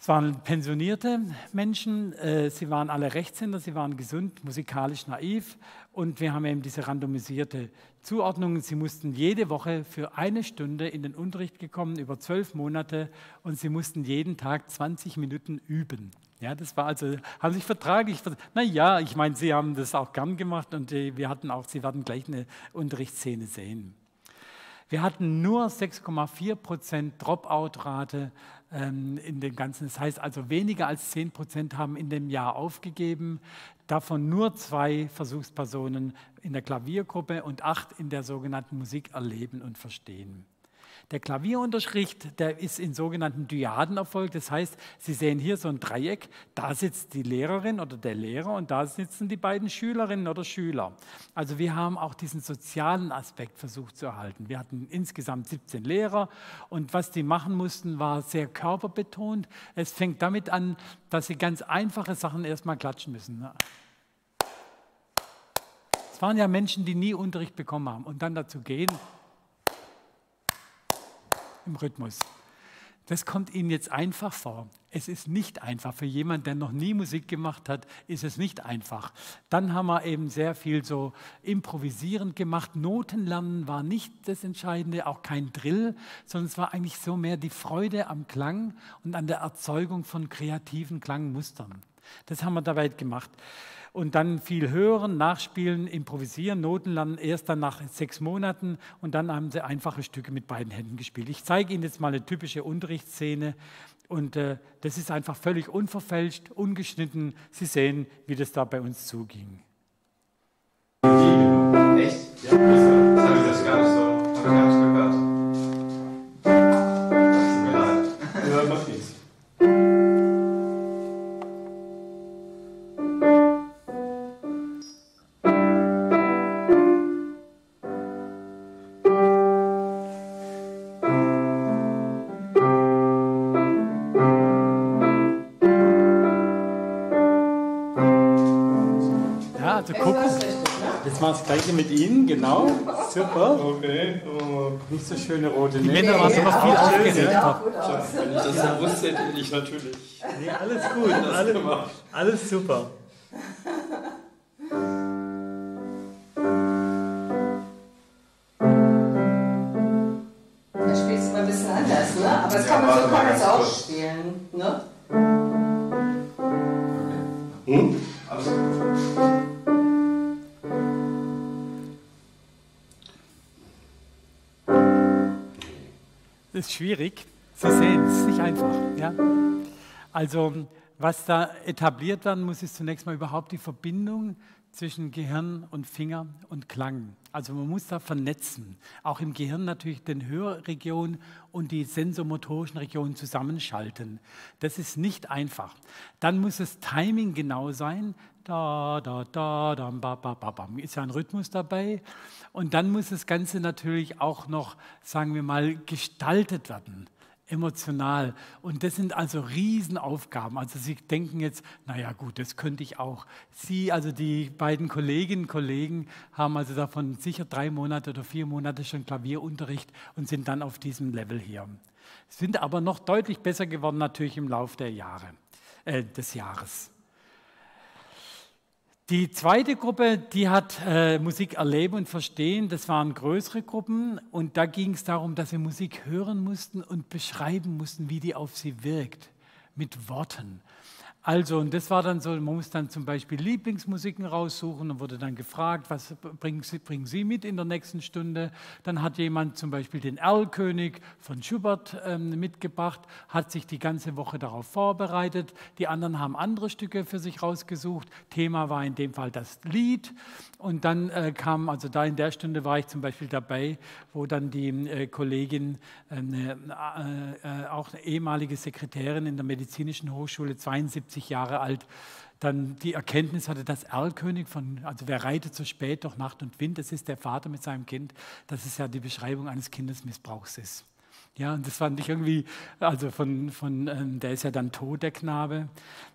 Es waren pensionierte Menschen, äh, sie waren alle Rechtshänder, sie waren gesund, musikalisch naiv und wir haben eben diese randomisierte Zuordnung. Sie mussten jede Woche für eine Stunde in den Unterricht gekommen, über zwölf Monate und sie mussten jeden Tag zwanzig Minuten üben. Ja, das war also, haben sich vertraglich, naja, ich meine, sie haben das auch gern gemacht und äh, wir hatten auch, sie werden gleich eine Unterrichtsszene sehen. Wir hatten nur sechs Komma vier Prozent Dropout-Rate ähm, in dem Ganzen. Das heißt also, weniger als zehn Prozent haben in dem Jahr aufgegeben. Davon nur zwei Versuchspersonen in der Klaviergruppe und acht in der sogenannten Musik erleben und verstehen. Der Klavierunterricht, der ist in sogenannten Dyaden erfolgt. Das heißt, Sie sehen hier so ein Dreieck, da sitzt die Lehrerin oder der Lehrer und da sitzen die beiden Schülerinnen oder Schüler. Also wir haben auch diesen sozialen Aspekt versucht zu erhalten. Wir hatten insgesamt siebzehn Lehrer und was die machen mussten, war sehr körperbetont. Es fängt damit an, dass sie ganz einfache Sachen erstmal klatschen müssen. Es waren ja Menschen, die nie Unterricht bekommen haben und dann dazu gehen, im Rhythmus. Das kommt Ihnen jetzt einfach vor. Es ist nicht einfach. Für jemanden, der noch nie Musik gemacht hat, ist es nicht einfach. Dann haben wir eben sehr viel so improvisierend gemacht. Notenlernen war nicht das Entscheidende, auch kein Drill, sondern es war eigentlich so mehr die Freude am Klang und an der Erzeugung von kreativen Klangmustern. Das haben wir dabei gemacht. Und dann viel hören, nachspielen, improvisieren, Noten lernen, erst dann nach sechs Monaten und dann haben sie einfache Stücke mit beiden Händen gespielt. Ich zeige Ihnen jetzt mal eine typische Unterrichtsszene und äh, das ist einfach völlig unverfälscht, ungeschnitten. Sie sehen, wie das da bei uns zuging. Echt? Ja, das habe ich das gar nicht so, habe ich gar nicht gehört. Tut mir leid. Ja, macht nichts. Also gucken. Jetzt machen wir das Gleiche mit Ihnen, genau. Super. Okay. Oh. Nicht so schöne rote. Die Männer waren sogar viel aufgeregter. Wenn ich das so wusste, hätte ich natürlich. Nee, alles gut. Alles, alles super. Da spielst du mal ein bisschen anders, ne? Aber das kann man so kann man es auch spielen, ne? Hm? Alles gut. Das ist schwierig. Sie sehen, es ist nicht einfach. Ja? Also, was da etabliert werden muss, ist zunächst mal überhaupt die Verbindung zwischen Gehirn und Finger und Klang. Also man muss da vernetzen. Auch im Gehirn natürlich den Hörregionen und die sensomotorischen Regionen zusammenschalten. Das ist nicht einfach. Dann muss das Timing genau sein. Da, da, da, da, ba, ba, ba, ba. Ist ja ein Rhythmus dabei. Und dann muss das Ganze natürlich auch noch, sagen wir mal, gestaltet werden. Emotional. Und das sind also Riesenaufgaben. Also Sie denken jetzt, naja gut, das könnte ich auch. Sie, also die beiden Kolleginnen und Kollegen, haben also davon sicher drei Monate oder vier Monate schon Klavierunterricht und sind dann auf diesem Level hier. Sind aber noch deutlich besser geworden natürlich im Laufe der Jahre, äh, des Jahres. Die zweite Gruppe, die hat äh, Musik erleben und verstehen, das waren größere Gruppen und da ging es darum, dass sie Musik hören mussten und beschreiben mussten, wie die auf sie wirkt, mit Worten. Also, und das war dann so, man muss dann zum Beispiel Lieblingsmusiken raussuchen und wurde dann gefragt, was bringen Sie, bringen Sie mit in der nächsten Stunde? Dann hat jemand zum Beispiel den Erlkönig von Schubert ähm, mitgebracht, hat sich die ganze Woche darauf vorbereitet. Die anderen haben andere Stücke für sich rausgesucht. Thema war in dem Fall das Lied. Und dann äh, kam, also da in der Stunde war ich zum Beispiel dabei, wo dann die äh, Kollegin, äh, äh, auch eine ehemalige Sekretärin in der Medizinischen Hochschule, zweiundsiebzig Jahre alt, dann die Erkenntnis hatte, dass Erlkönig von, also wer reitet so spät durch Nacht und Wind, das ist der Vater mit seinem Kind, dass es ja die Beschreibung eines Kindesmissbrauchs ist. Ja, und das fand ich irgendwie, also von, von ähm, der ist ja dann tot, der Knabe.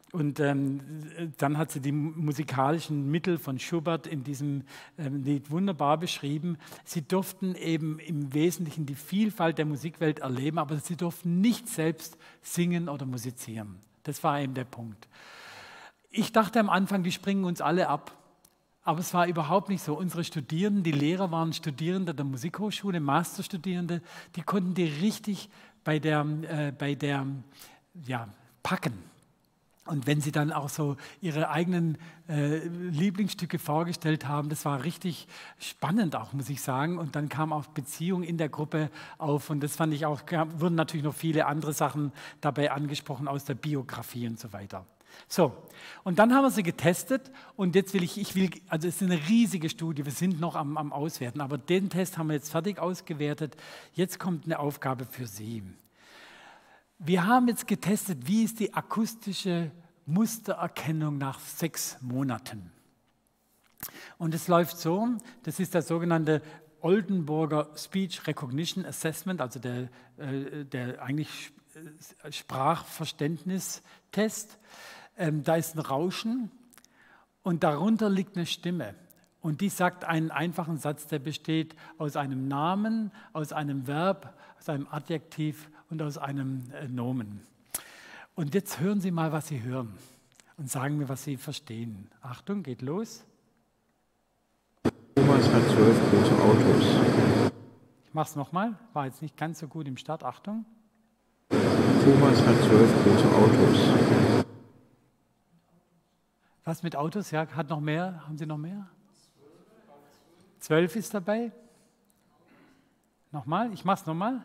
Und ähm, dann hat sie die musikalischen Mittel von Schubert in diesem ähm, Lied wunderbar beschrieben. Sie durften eben im Wesentlichen die Vielfalt der Musikwelt erleben, aber sie durften nicht selbst singen oder musizieren. Das war eben der Punkt. Ich dachte am Anfang, die springen uns alle ab. Aber es war überhaupt nicht so. Unsere Studierenden, die Lehrer waren Studierende der Musikhochschule, Masterstudierende, die konnten die richtig bei der, äh, bei der ja, packen. Und wenn sie dann auch so ihre eigenen äh, Lieblingsstücke vorgestellt haben, das war richtig spannend auch, muss ich sagen. Und dann kam auch Beziehung in der Gruppe auf. Und das fand ich auch, wurden natürlich noch viele andere Sachen dabei angesprochen aus der Biografie und so weiter. So, und dann haben wir sie getestet und jetzt will ich, ich will, also es ist eine riesige Studie, wir sind noch am, am Auswerten, aber den Test haben wir jetzt fertig ausgewertet. Jetzt kommt eine Aufgabe für Sie. Wir haben jetzt getestet, wie ist die akustische Mustererkennung nach sechs Monaten. Und es läuft so, das ist der sogenannte Oldenburger Speech Recognition Assessment, also der, äh, der eigentlich Sprachverständnistest. Ähm, da ist ein Rauschen und darunter liegt eine Stimme. Und die sagt einen einfachen Satz, der besteht aus einem Namen, aus einem Verb, aus einem Adjektiv und aus einem äh, Nomen. Und jetzt hören Sie mal, was Sie hören und sagen mir, was Sie verstehen. Achtung, geht los. Thomas hat zwölf große Autos. Ich mache es nochmal, war jetzt nicht ganz so gut im Start. Achtung. Thomas hat zwölf große Autos. Was mit Autos? Ja, hat noch mehr? Haben Sie noch mehr? Zwölf ist dabei. Nochmal, ich mache es nochmal.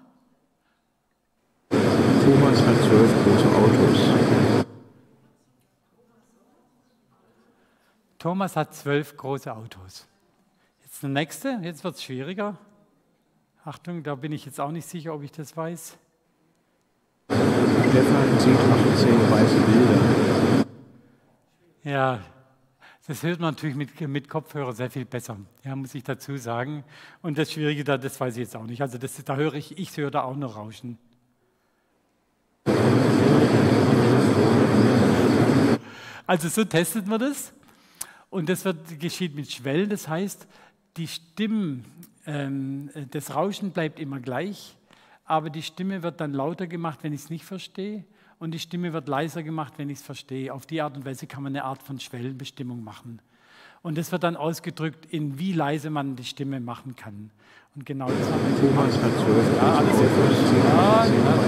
Thomas hat zwölf große Autos. Thomas hat zwölf große Autos. Jetzt der nächste, jetzt wird es schwieriger. Achtung, da bin ich jetzt auch nicht sicher, ob ich das weiß. Stefan sieht achtzehn weiße Bilder. Ja, das hört man natürlich mit, mit Kopfhörer sehr viel besser, ja, muss ich dazu sagen. Und das Schwierige da, das weiß ich jetzt auch nicht. Also das, da höre ich, ich höre da auch noch Rauschen. Also so testet man das. Und das wird, geschieht mit Schwellen, das heißt, die Stimmen, ähm, das Rauschen bleibt immer gleich, aber die Stimme wird dann lauter gemacht, wenn ich es nicht verstehe. Und die Stimme wird leiser gemacht, wenn ich es verstehe. Auf die Art und Weise kann man eine Art von Schwellenbestimmung machen. Und das wird dann ausgedrückt, in wie leise man die Stimme machen kann. Und genau das haben wir Thomas hat zwölf ja, alles Autos. ja,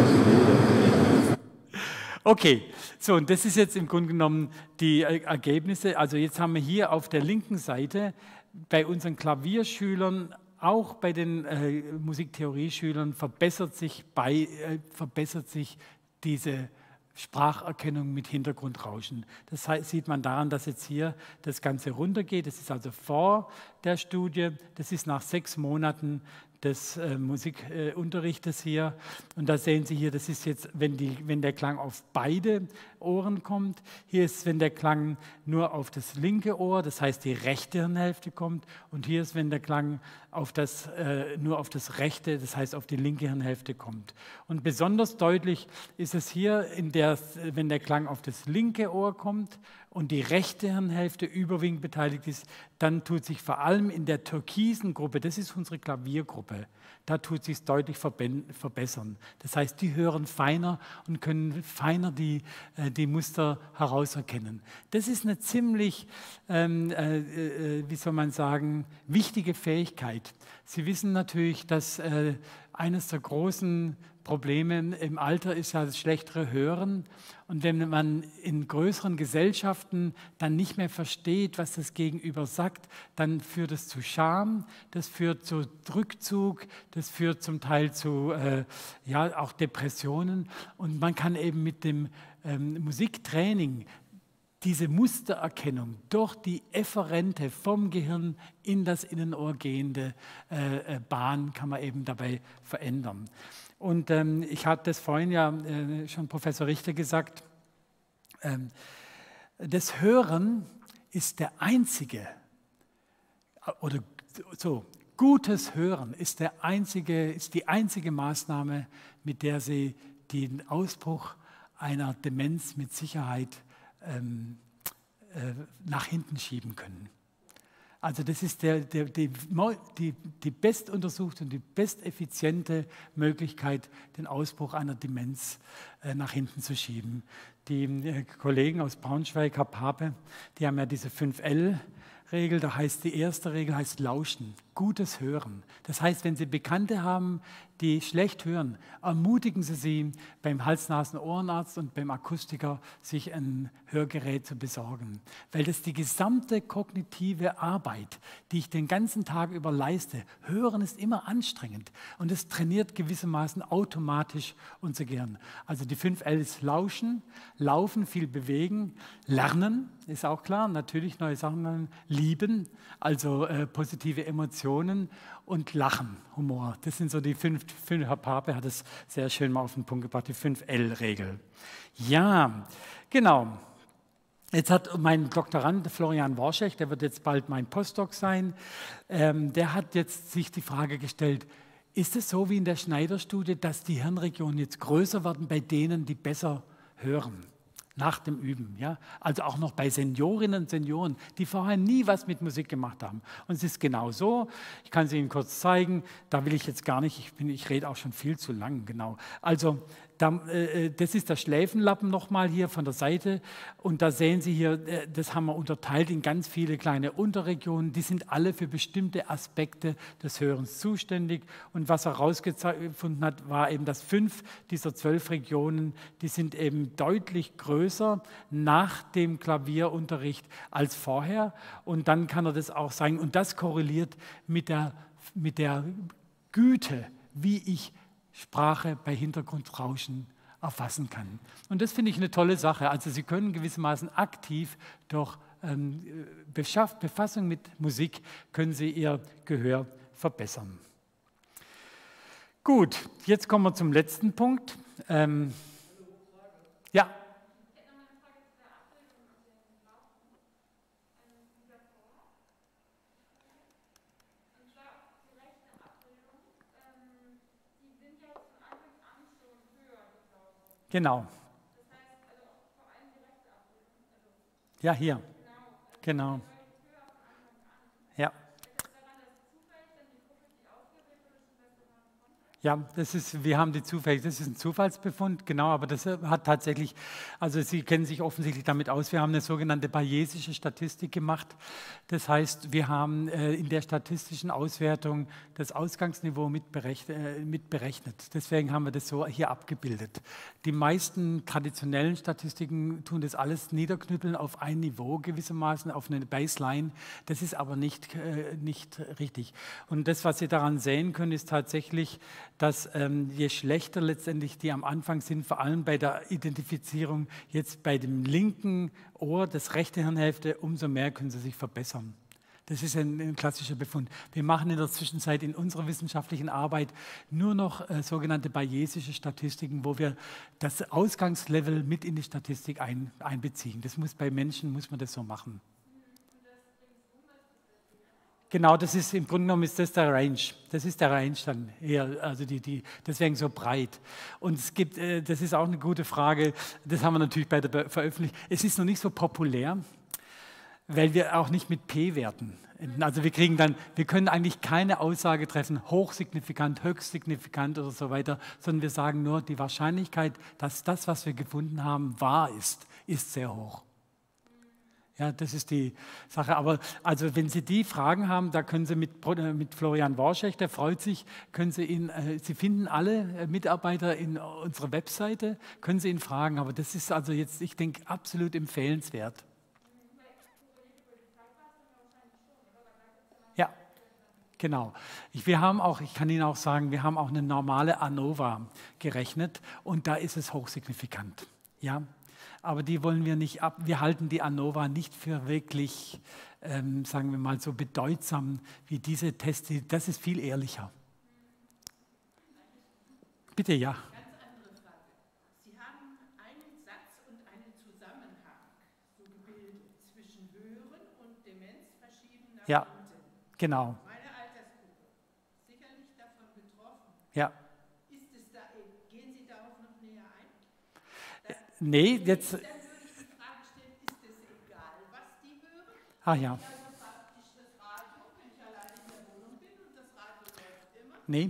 ja. Okay, so und das ist jetzt im Grunde genommen die Ergebnisse. Also jetzt haben wir hier auf der linken Seite bei unseren Klavierschülern, auch bei den äh, Musiktheorieschülern verbessert sich, bei, äh, verbessert sich diese Spracherkennung mit Hintergrundrauschen. Das heißt, sieht man daran, dass jetzt hier das Ganze runtergeht. Das ist also vor der Studie, das ist nach sechs Monaten des äh, Musikunterrichtes hier. Und da sehen Sie hier, das ist jetzt, wenn, die, wenn der Klang auf beide Ohren kommt. Hier ist, wenn der Klang nur auf das linke Ohr, das heißt die rechte Hirnhälfte kommt. Und hier ist, wenn der Klang auf das, äh, nur auf das rechte, das heißt auf die linke Hirnhälfte kommt. Und besonders deutlich ist es hier, in der, wenn der Klang auf das linke Ohr kommt und die rechte Hirnhälfte überwiegend beteiligt ist, dann tut sich vor allem in der türkisen Gruppe, das ist unsere Klaviergruppe, da tut sich deutlich verbessern. Das heißt, die hören feiner und können feiner die, die Muster herauserkennen. Das ist eine ziemlich, ähm, äh, wie soll man sagen, wichtige Fähigkeit. Sie wissen natürlich, dass äh, eines der großen Probleme im Alter ist ja das schlechtere Hören. Und wenn man in größeren Gesellschaften dann nicht mehr versteht, was das Gegenüber sagt, dann führt es zu Scham, das führt zu Rückzug, das führt zum Teil zu äh, ja, auch Depressionen. Und man kann eben mit dem ähm, Musiktraining diese Mustererkennung durch die efferente vom Gehirn in das Innenohr gehende äh, Bahn kann man eben dabei verändern. Und ähm, ich hatte das vorhin ja äh, schon Professor Richter gesagt, ähm, das Hören ist der einzige, oder so, gutes Hören ist, der einzige, ist die einzige Maßnahme, mit der Sie den Ausbruch einer Demenz mit Sicherheit ähm, äh, nach hinten schieben können. Also das ist der, der, die, die, die bestuntersuchte und die besteffiziente Möglichkeit, den Ausbruch einer Demenz äh, nach hinten zu schieben. Die äh, Kollegen aus Braunschweig, Herr Pape, die haben ja diese fünf L Regel, da heißt die erste Regel heißt Lauschen, gutes Hören. Das heißt, wenn Sie Bekannte haben, die schlecht hören, ermutigen Sie sie, beim Hals-Nasen-Ohrenarzt und beim Akustiker sich ein Hörgerät zu besorgen. Weil das die gesamte kognitive Arbeit, die ich den ganzen Tag über leiste, Hören ist immer anstrengend und es trainiert gewissermaßen automatisch unser Gehirn. Also die fünf L ist Lauschen, Laufen, viel bewegen, Lernen, ist auch klar, natürlich neue Sachen lernen, Lieben, also äh, positive Emotionen und Lachen, Humor. Das sind so die fünf, fünf Herr Pape hat es sehr schön mal auf den Punkt gebracht, die fünf L Regel. Ja, genau. Jetzt hat mein Doktorand Florian Warschech, der wird jetzt bald mein Postdoc sein, ähm, der hat jetzt sich die Frage gestellt, ist es so wie in der Schneider-Studie, dass die Hirnregionen jetzt größer werden bei denen, die besser hören? Nach dem Üben, ja, also auch noch bei Seniorinnen und Senioren, die vorher nie was mit Musik gemacht haben. Und es ist genau so, ich kann es Ihnen kurz zeigen, da will ich jetzt gar nicht, ich, bin, ich rede auch schon viel zu lang, genau. Also da, äh, das ist der Schläfenlappen nochmal hier von der Seite und da sehen Sie hier, äh, das haben wir unterteilt in ganz viele kleine Unterregionen, die sind alle für bestimmte Aspekte des Hörens zuständig und was er herausgefunden hat, war eben, dass fünf dieser zwölf Regionen, die sind eben deutlich größer nach dem Klavierunterricht als vorher und dann kann er das auch sagen und das korreliert mit der, mit der Güte, wie ich Sprache bei Hintergrundrauschen erfassen kann. Und das finde ich eine tolle Sache. Also Sie können gewissermaßen aktiv durch ähm, Befassung mit Musik, können Sie Ihr Gehör verbessern. Gut, jetzt kommen wir zum letzten Punkt. Ähm, ja. Genau. Ja, hier. Genau. Ja. Ja, das ist, wir haben die zufällig, das ist ein Zufallsbefund, genau, aber das hat tatsächlich, also Sie kennen sich offensichtlich damit aus, wir haben eine sogenannte bayesische Statistik gemacht. Das heißt, wir haben äh, in der statistischen Auswertung das Ausgangsniveau mit, berechnet, äh, mit berechnet. Deswegen haben wir das so hier abgebildet. Die meisten traditionellen Statistiken tun das alles niederknüppeln auf ein Niveau gewissermaßen, auf eine Baseline. Das ist aber nicht, äh, nicht richtig. Und das, was Sie daran sehen können, ist tatsächlich, dass ähm, je schlechter letztendlich die am Anfang sind, vor allem bei der Identifizierung jetzt bei dem linken Ohr, das rechte Hirnhälfte, umso mehr können sie sich verbessern. Das ist ein, ein klassischer Befund. Wir machen in der Zwischenzeit in unserer wissenschaftlichen Arbeit nur noch äh, sogenannte bayesische Statistiken, wo wir das Ausgangslevel mit in die Statistik ein, einbeziehen. Das muss bei Menschen, muss man das so machen. Genau, das ist im Grunde genommen ist das der Range. Das ist der Range dann eher, also die, die, deswegen so breit. Und es gibt, äh, das ist auch eine gute Frage, das haben wir natürlich bei der Veröffentlichung. Es ist noch nicht so populär, weil wir auch nicht mit P-Werten. Also wir kriegen dann, wir können eigentlich keine Aussage treffen, hochsignifikant, höchstsignifikant oder so weiter, sondern wir sagen nur, die Wahrscheinlichkeit, dass das, was wir gefunden haben, wahr ist, ist sehr hoch. Ja, das ist die Sache. Aber also wenn Sie die Fragen haben, da können Sie mit, mit Florian Warschech, der freut sich, können Sie ihn, äh, Sie finden alle Mitarbeiter in unserer Webseite, können Sie ihn fragen. Aber das ist also jetzt, ich denke, absolut empfehlenswert. Ja, genau. Ich, wir haben auch, ich kann Ihnen auch sagen, wir haben auch eine normale ANOVA gerechnet und da ist es hochsignifikant. Ja. Aber die wollen wir nicht ab. Wir halten die ANOVA nicht für wirklich, ähm, sagen wir mal, so bedeutsam wie diese Tests. Das ist viel ehrlicher. Bitte, ja. Ganz andere Frage. Sie haben einen Satz und einen Zusammenhang so gebildet zwischen Hören und Demenz verschieben nach Ja, unten. genau. Meine Altersgruppe, sicherlich davon betroffen. Ja. Gehen Sie darauf noch näher ein? Nee, jetzt. Dann würde ich die Frage stellen, Ah ja. Nee.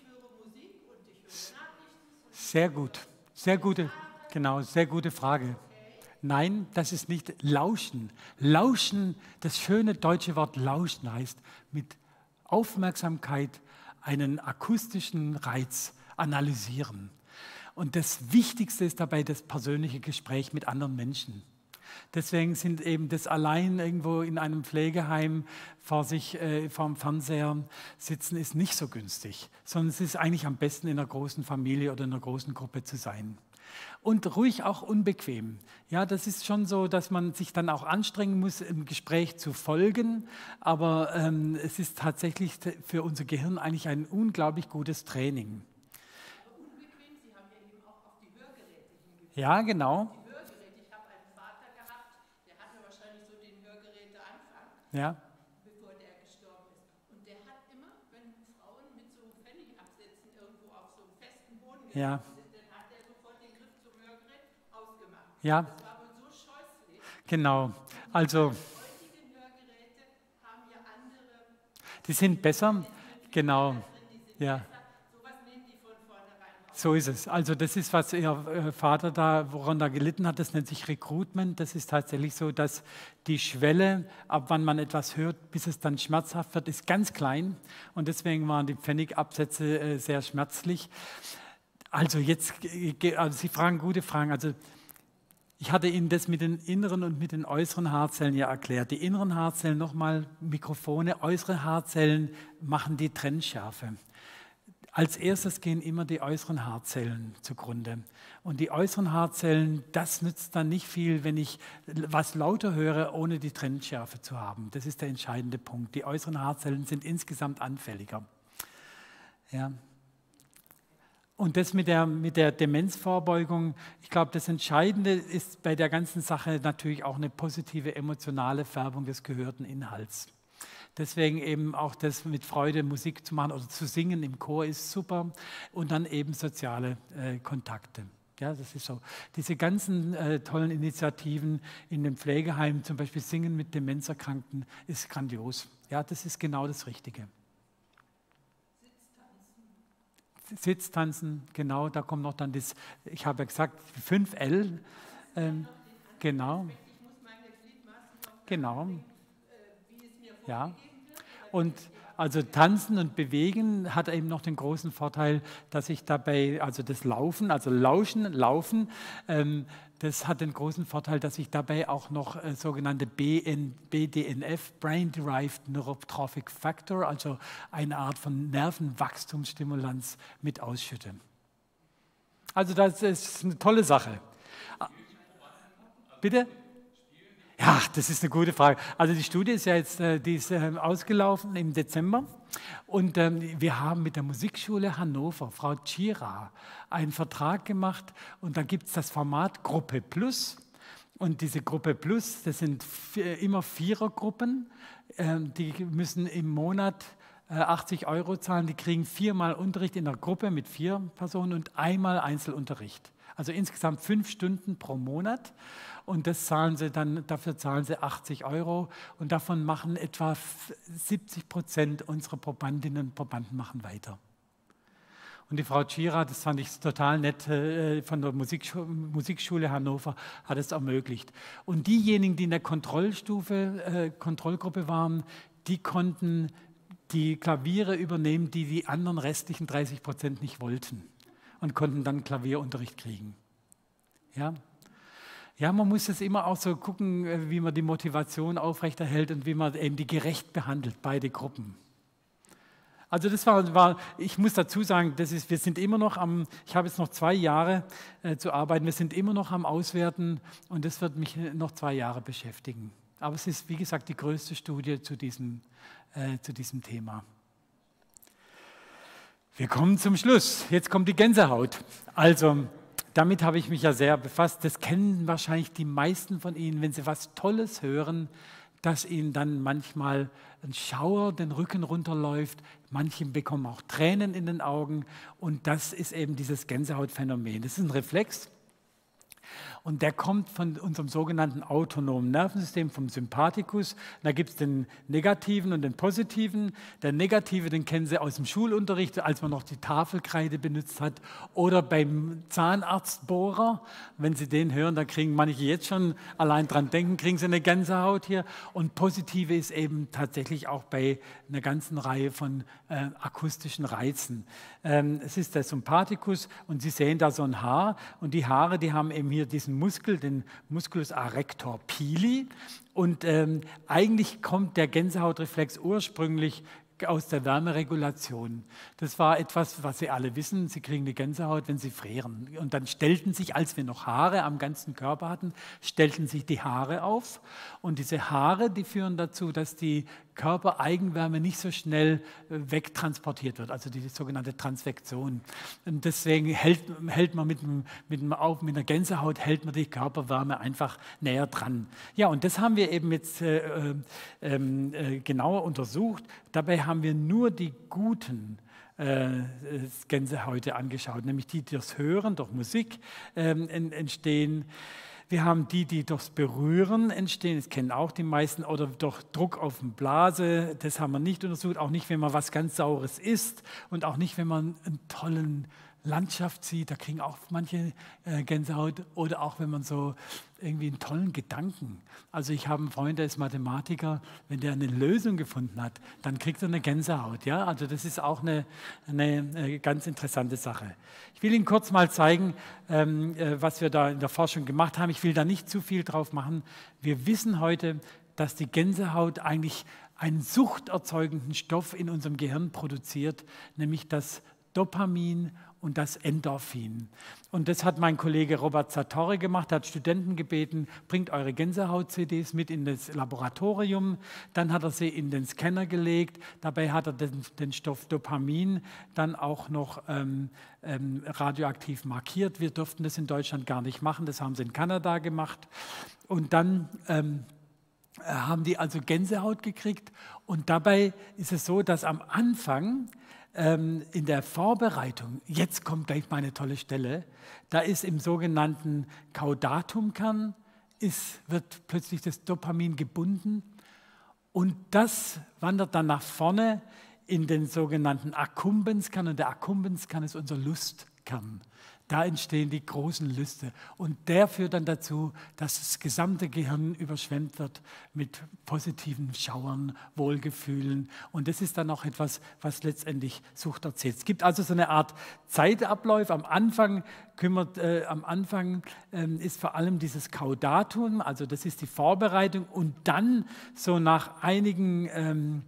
Sehr gut. Sehr gute, genau, sehr gute Frage. Nein, das ist nicht Lauschen. Lauschen, das schöne deutsche Wort Lauschen heißt mit Aufmerksamkeit einen akustischen Reiz analysieren. Und das Wichtigste ist dabei das persönliche Gespräch mit anderen Menschen. Deswegen sind eben das allein irgendwo in einem Pflegeheim vor sich, äh, vor dem Fernseher sitzen, ist nicht so günstig, sondern es ist eigentlich am besten in einer großen Familie oder in einer großen Gruppe zu sein. Und ruhig auch unbequem. Ja, das ist schon so, dass man sich dann auch anstrengen muss, im Gespräch zu folgen, aber ähm, es ist tatsächlich für unser Gehirn eigentlich ein unglaublich gutes Training. Aber unbequem, Sie haben ja eben auch auf die Hörgeräte hingewiesen. Ja, genau. Die Hörgeräte, ich habe einen Vater gehabt, der hatte wahrscheinlich so den Hörgeräteanfang, Ja. bevor der gestorben ist. Und der hat immer, wenn Frauen mit so Pfennigabsätzen irgendwo auf so einem festen Boden Ja. gelaufen sind, dann hat der sofort den Griff zum Hörgerät ausgemacht. Ja, Das war wohl so scheußlich. genau. Also, Die heutigen Hörgeräte haben ja andere, die sind besser. Genau. drin, die sind Ja. besser. Sowas nehmen die von vornherein raus. So ist es. Also das ist, was Ihr äh, Vater da, woran er gelitten hat, das nennt sich Recruitment. Das ist tatsächlich so, dass die Schwelle, ab wann man etwas hört, bis es dann schmerzhaft wird, ist ganz klein. Und deswegen waren die Pfennigabsätze äh, sehr schmerzlich. Also jetzt, äh, also Sie fragen gute Fragen. Also ich hatte Ihnen das mit den inneren und mit den äußeren Haarzellen ja erklärt. Die inneren Haarzellen, nochmal Mikrofone, äußere Haarzellen machen die Trennschärfe. Als erstes gehen immer die äußeren Haarzellen zugrunde. Und die äußeren Haarzellen, das nützt dann nicht viel, wenn ich was lauter höre, ohne die Trennschärfe zu haben. Das ist der entscheidende Punkt. Die äußeren Haarzellen sind insgesamt anfälliger. Ja. Und das mit der, mit der Demenzvorbeugung, ich glaube, das Entscheidende ist bei der ganzen Sache natürlich auch eine positive emotionale Färbung des gehörten Inhalts. Deswegen eben auch das mit Freude Musik zu machen oder zu singen im Chor ist super und dann eben soziale äh, Kontakte. Ja, das ist so. Diese ganzen äh, tollen Initiativen in den Pflegeheimen, zum Beispiel Singen mit Demenzerkrankten, ist grandios. Ja, das ist genau das Richtige. Sitztanzen, genau, da kommt noch dann das, ich habe ja gesagt, fünf L, ähm, genau, genau, ja, und also tanzen und bewegen hat eben noch den großen Vorteil, dass ich dabei, also das Laufen, also Lauschen, Laufen, ähm, das hat den großen Vorteil, dass ich dabei auch noch äh, sogenannte B D N F, Brain Derived Neurotrophic Factor, also eine Art von Nervenwachstumsstimulanz mit ausschütte. Also das ist eine tolle Sache. Bitte? Ja, das ist eine gute Frage. Also die Studie ist ja jetzt äh, die ist, äh, ausgelaufen im Dezember und ähm, wir haben mit der Musikschule Hannover, Frau Tschira, einen Vertrag gemacht und da gibt es das Format Gruppe Plus und diese Gruppe Plus, das sind vier, immer Vierergruppen, ähm, die müssen im Monat äh, achtzig Euro zahlen, die kriegen viermal Unterricht in der Gruppe mit vier Personen und einmal Einzelunterricht. Also insgesamt fünf Stunden pro Monat. Und das zahlen sie dann, dafür zahlen sie achtzig Euro und davon machen etwa siebzig Prozent unserer Probandinnen und Probanden machen weiter. Und die Frau Tschira, das fand ich total nett, äh, von der Musikschule, Musikschule Hannover hat es ermöglicht. Und diejenigen, die in der Kontrollstufe, äh, Kontrollgruppe waren, die konnten die Klaviere übernehmen, die die anderen restlichen dreißig Prozent nicht wollten und konnten dann Klavierunterricht kriegen. Ja. Ja, man muss es immer auch so gucken, wie man die Motivation aufrechterhält und wie man eben die gerecht behandelt, beide Gruppen. Also das war, war ich muss dazu sagen, das ist, wir sind immer noch am, ich habe jetzt noch zwei Jahre äh, zu arbeiten, wir sind immer noch am Auswerten und das wird mich noch zwei Jahre beschäftigen. Aber es ist, wie gesagt, die größte Studie zu diesem, äh, zu diesem Thema. Wir kommen zum Schluss. Jetzt kommt die Gänsehaut. Also, damit habe ich mich ja sehr befasst. Das kennen wahrscheinlich die meisten von Ihnen, wenn Sie was Tolles hören, dass Ihnen dann manchmal ein Schauer den Rücken runterläuft. Manche bekommen auch Tränen in den Augen. Und das ist eben dieses Gänsehautphänomen. Das ist ein Reflex. Und der kommt von unserem sogenannten autonomen Nervensystem, vom Sympathikus. Da gibt es den negativen und den positiven. Der negative, den kennen Sie aus dem Schulunterricht, als man noch die Tafelkreide benutzt hat. Oder beim Zahnarztbohrer. Wenn Sie den hören, da kriegen manche jetzt schon, allein dran denken, kriegen Sie eine Gänsehaut hier. Und positive ist eben tatsächlich auch bei einer ganzen Reihe von äh, akustischen Reizen. Ähm, es ist der Sympathikus und Sie sehen da so ein Haar. Und die Haare, die haben eben hier diesen Muskel, den Musculus arrector pili. Und ähm, eigentlich kommt der Gänsehautreflex ursprünglich aus der Wärmeregulation. Das war etwas, was Sie alle wissen. Sie kriegen eine Gänsehaut, wenn Sie frieren. Und dann stellten sich, als wir noch Haare am ganzen Körper hatten, stellten sich die Haare auf. Und diese Haare, die führen dazu, dass die Körpereigenwärme nicht so schnell wegtransportiert wird, also die sogenannte Transvektion. Und deswegen hält, hält man mit, einem, mit, einem, mit einer Gänsehaut hält man die Körperwärme einfach näher dran. Ja, und das haben wir eben jetzt äh, äh, genauer untersucht. Dabei haben wir nur die guten äh, Gänsehäute angeschaut, nämlich die, die durchs Hören, durch Musik äh, entstehen. Wir haben die, die durchs Berühren entstehen, das kennen auch die meisten, oder durch Druck auf die Blase, das haben wir nicht untersucht, auch nicht, wenn man was ganz Saures isst und auch nicht, wenn man einen tollen Landschaft sieht, da kriegen auch manche äh, Gänsehaut, oder auch wenn man so irgendwie einen tollen Gedanken. Also ich habe einen Freund, der ist Mathematiker, wenn der eine Lösung gefunden hat, dann kriegt er eine Gänsehaut. Ja? Also das ist auch eine, eine, eine ganz interessante Sache. Ich will Ihnen kurz mal zeigen, ähm, äh, was wir da in der Forschung gemacht haben. Ich will da nicht zu viel drauf machen. Wir wissen heute, dass die Gänsehaut eigentlich einen suchterzeugenden Stoff in unserem Gehirn produziert, nämlich das Dopamin und das Endorphin. Und das hat mein Kollege Robert Sartori gemacht, hat Studenten gebeten, bringt eure Gänsehaut-C Ds mit in das Laboratorium. Dann hat er sie in den Scanner gelegt. Dabei hat er den, den Stoff Dopamin dann auch noch ähm, ähm, radioaktiv markiert. Wir durften das in Deutschland gar nicht machen, das haben sie in Kanada gemacht. Und dann ähm, haben die also Gänsehaut gekriegt. Und dabei ist es so, dass am Anfang in der Vorbereitung, jetzt kommt gleich meine tolle Stelle, da ist im sogenannten Caudatumkern, ist, wird plötzlich das Dopamin gebunden und das wandert dann nach vorne in den sogenannten Akkumbenzkern und der Akkumbenzkern ist unser Lustkern. Da entstehen die großen Lüste und der führt dann dazu, dass das gesamte Gehirn überschwemmt wird mit positiven Schauern, Wohlgefühlen und das ist dann auch etwas, was letztendlich Sucht erzählt. Es gibt also so eine Art Zeitablauf. Am Anfang, kümmert, äh, am Anfang ähm, ist vor allem dieses Caudatum, also das ist die Vorbereitung und dann so nach einigen ähm,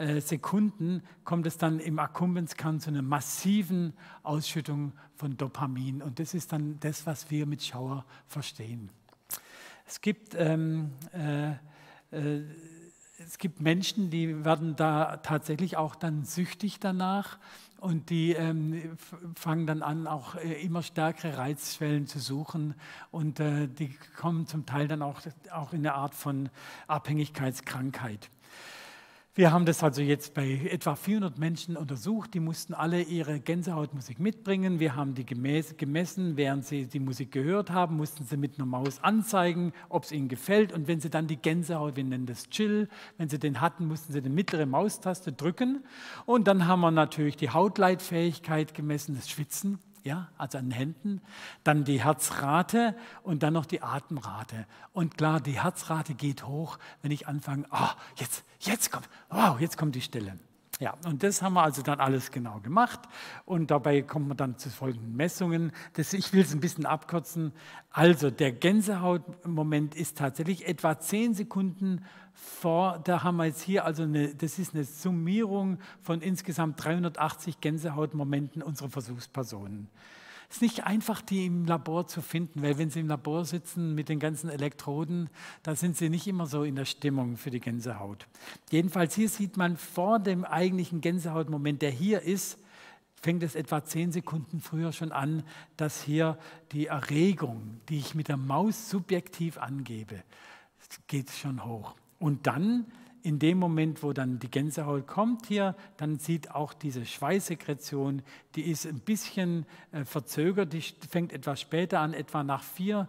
Sekunden kommt es dann im Akkumbenzkern zu einer massiven Ausschüttung von Dopamin. Und das ist dann das, was wir mit Schauer verstehen. Es gibt, ähm, äh, äh, es gibt Menschen, die werden da tatsächlich auch dann süchtig danach. Und die ähm, fangen dann an, auch äh, immer stärkere Reizschwellen zu suchen. Und äh, die kommen zum Teil dann auch, auch in eine Art von Abhängigkeitskrankheit. Wir haben das also jetzt bei etwa vierhundert Menschen untersucht, die mussten alle ihre Gänsehautmusik mitbringen. Wir haben die gemessen, während sie die Musik gehört haben, mussten sie mit einer Maus anzeigen, ob es ihnen gefällt. Und wenn sie dann die Gänsehaut, wir nennen das Chill, wenn sie den hatten, mussten sie die mittlere Maustaste drücken. Und dann haben wir natürlich die Hautleitfähigkeit gemessen, das Schwitzen. Ja, also an den Händen, dann die Herzrate und dann noch die Atemrate. Und klar, die Herzrate geht hoch, wenn ich anfange, oh, jetzt, jetzt kommt, wow, jetzt kommt die Stille. Ja, und das haben wir also dann alles genau gemacht und dabei kommt man dann zu folgenden Messungen. Das, ich will es ein bisschen abkürzen. Also der Gänsehautmoment ist tatsächlich etwa zehn Sekunden vor, da haben wir jetzt hier, also eine, das ist eine Summierung von insgesamt dreihundertachtzig Gänsehautmomenten unserer Versuchspersonen. Es ist nicht einfach, die im Labor zu finden, weil wenn Sie im Labor sitzen mit den ganzen Elektroden, da sind Sie nicht immer so in der Stimmung für die Gänsehaut. Jedenfalls hier sieht man vor dem eigentlichen Gänsehautmoment, der hier ist, fängt es etwa zehn Sekunden früher schon an, dass hier die Erregung, die ich mit der Maus subjektiv angebe, geht schon hoch. Und dann in dem Moment, wo dann die Gänsehaut kommt hier, dann sieht auch diese Schweißsekretion, die ist ein bisschen äh, verzögert, die fängt etwas später an, etwa nach vier,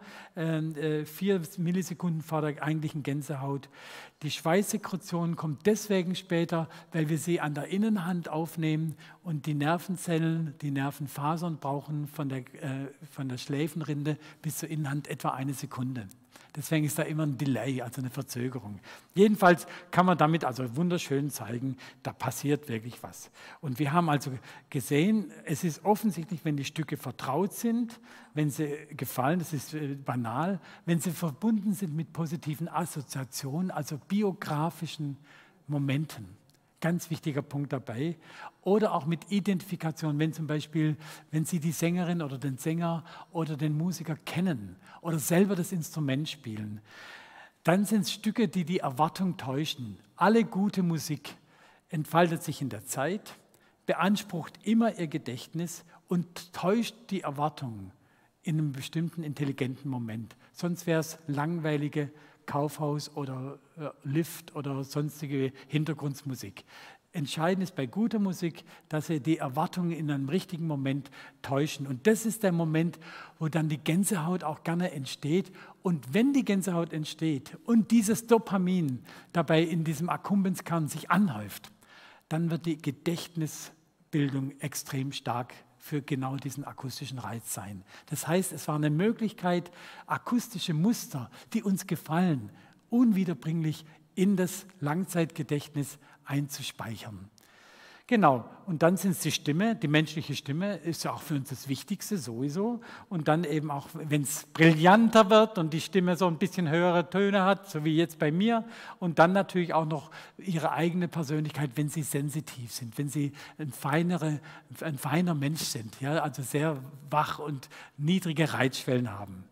äh, vier Millisekunden vor der eigentlichen Gänsehaut. Die Schweißsekretion kommt deswegen später, weil wir sie an der Innenhand aufnehmen und die Nervenzellen, die Nervenfasern brauchen von der, äh, von der Schläfenrinde bis zur Innenhand etwa eine Sekunde. Deswegen ist da immer ein Delay, also eine Verzögerung. Jedenfalls kann man damit also wunderschön zeigen, da passiert wirklich was. Und wir haben also gesehen, es ist offensichtlich, wenn die Stücke vertraut sind, wenn sie gefallen, das ist banal, wenn sie verbunden sind mit positiven Assoziationen, also biografischen Momenten. Ganz wichtiger Punkt dabei. Oder auch mit Identifikation, wenn zum Beispiel, wenn Sie die Sängerin oder den Sänger oder den Musiker kennen oder selber das Instrument spielen, dann sind es Stücke, die die Erwartung täuschen. Alle gute Musik entfaltet sich in der Zeit, beansprucht immer ihr Gedächtnis und täuscht die Erwartung in einem bestimmten intelligenten Moment. Sonst wäre es langweilige Kaufhaus oder äh, Lift oder sonstige Hintergrundmusik. Entscheidend ist bei guter Musik, dass sie die Erwartungen in einem richtigen Moment täuschen. Und das ist der Moment, wo dann die Gänsehaut auch gerne entsteht. Und wenn die Gänsehaut entsteht und dieses Dopamin dabei in diesem Akkumbens-Kern sich anhäuft, dann wird die Gedächtnisbildung extrem stark für genau diesen akustischen Reiz sein. Das heißt, es war eine Möglichkeit, akustische Muster, die uns gefallen, unwiederbringlich in das Langzeitgedächtnis einzuspeichern. Genau, und dann sind es die Stimme, die menschliche Stimme ist ja auch für uns das Wichtigste sowieso. Und dann eben auch, wenn es brillanter wird und die Stimme so ein bisschen höhere Töne hat, so wie jetzt bei mir. Und dann natürlich auch noch ihre eigene Persönlichkeit, wenn sie sensitiv sind, wenn sie ein, feinere, ein feiner Mensch sind, ja, also sehr wach und niedrige Reizschwellen haben.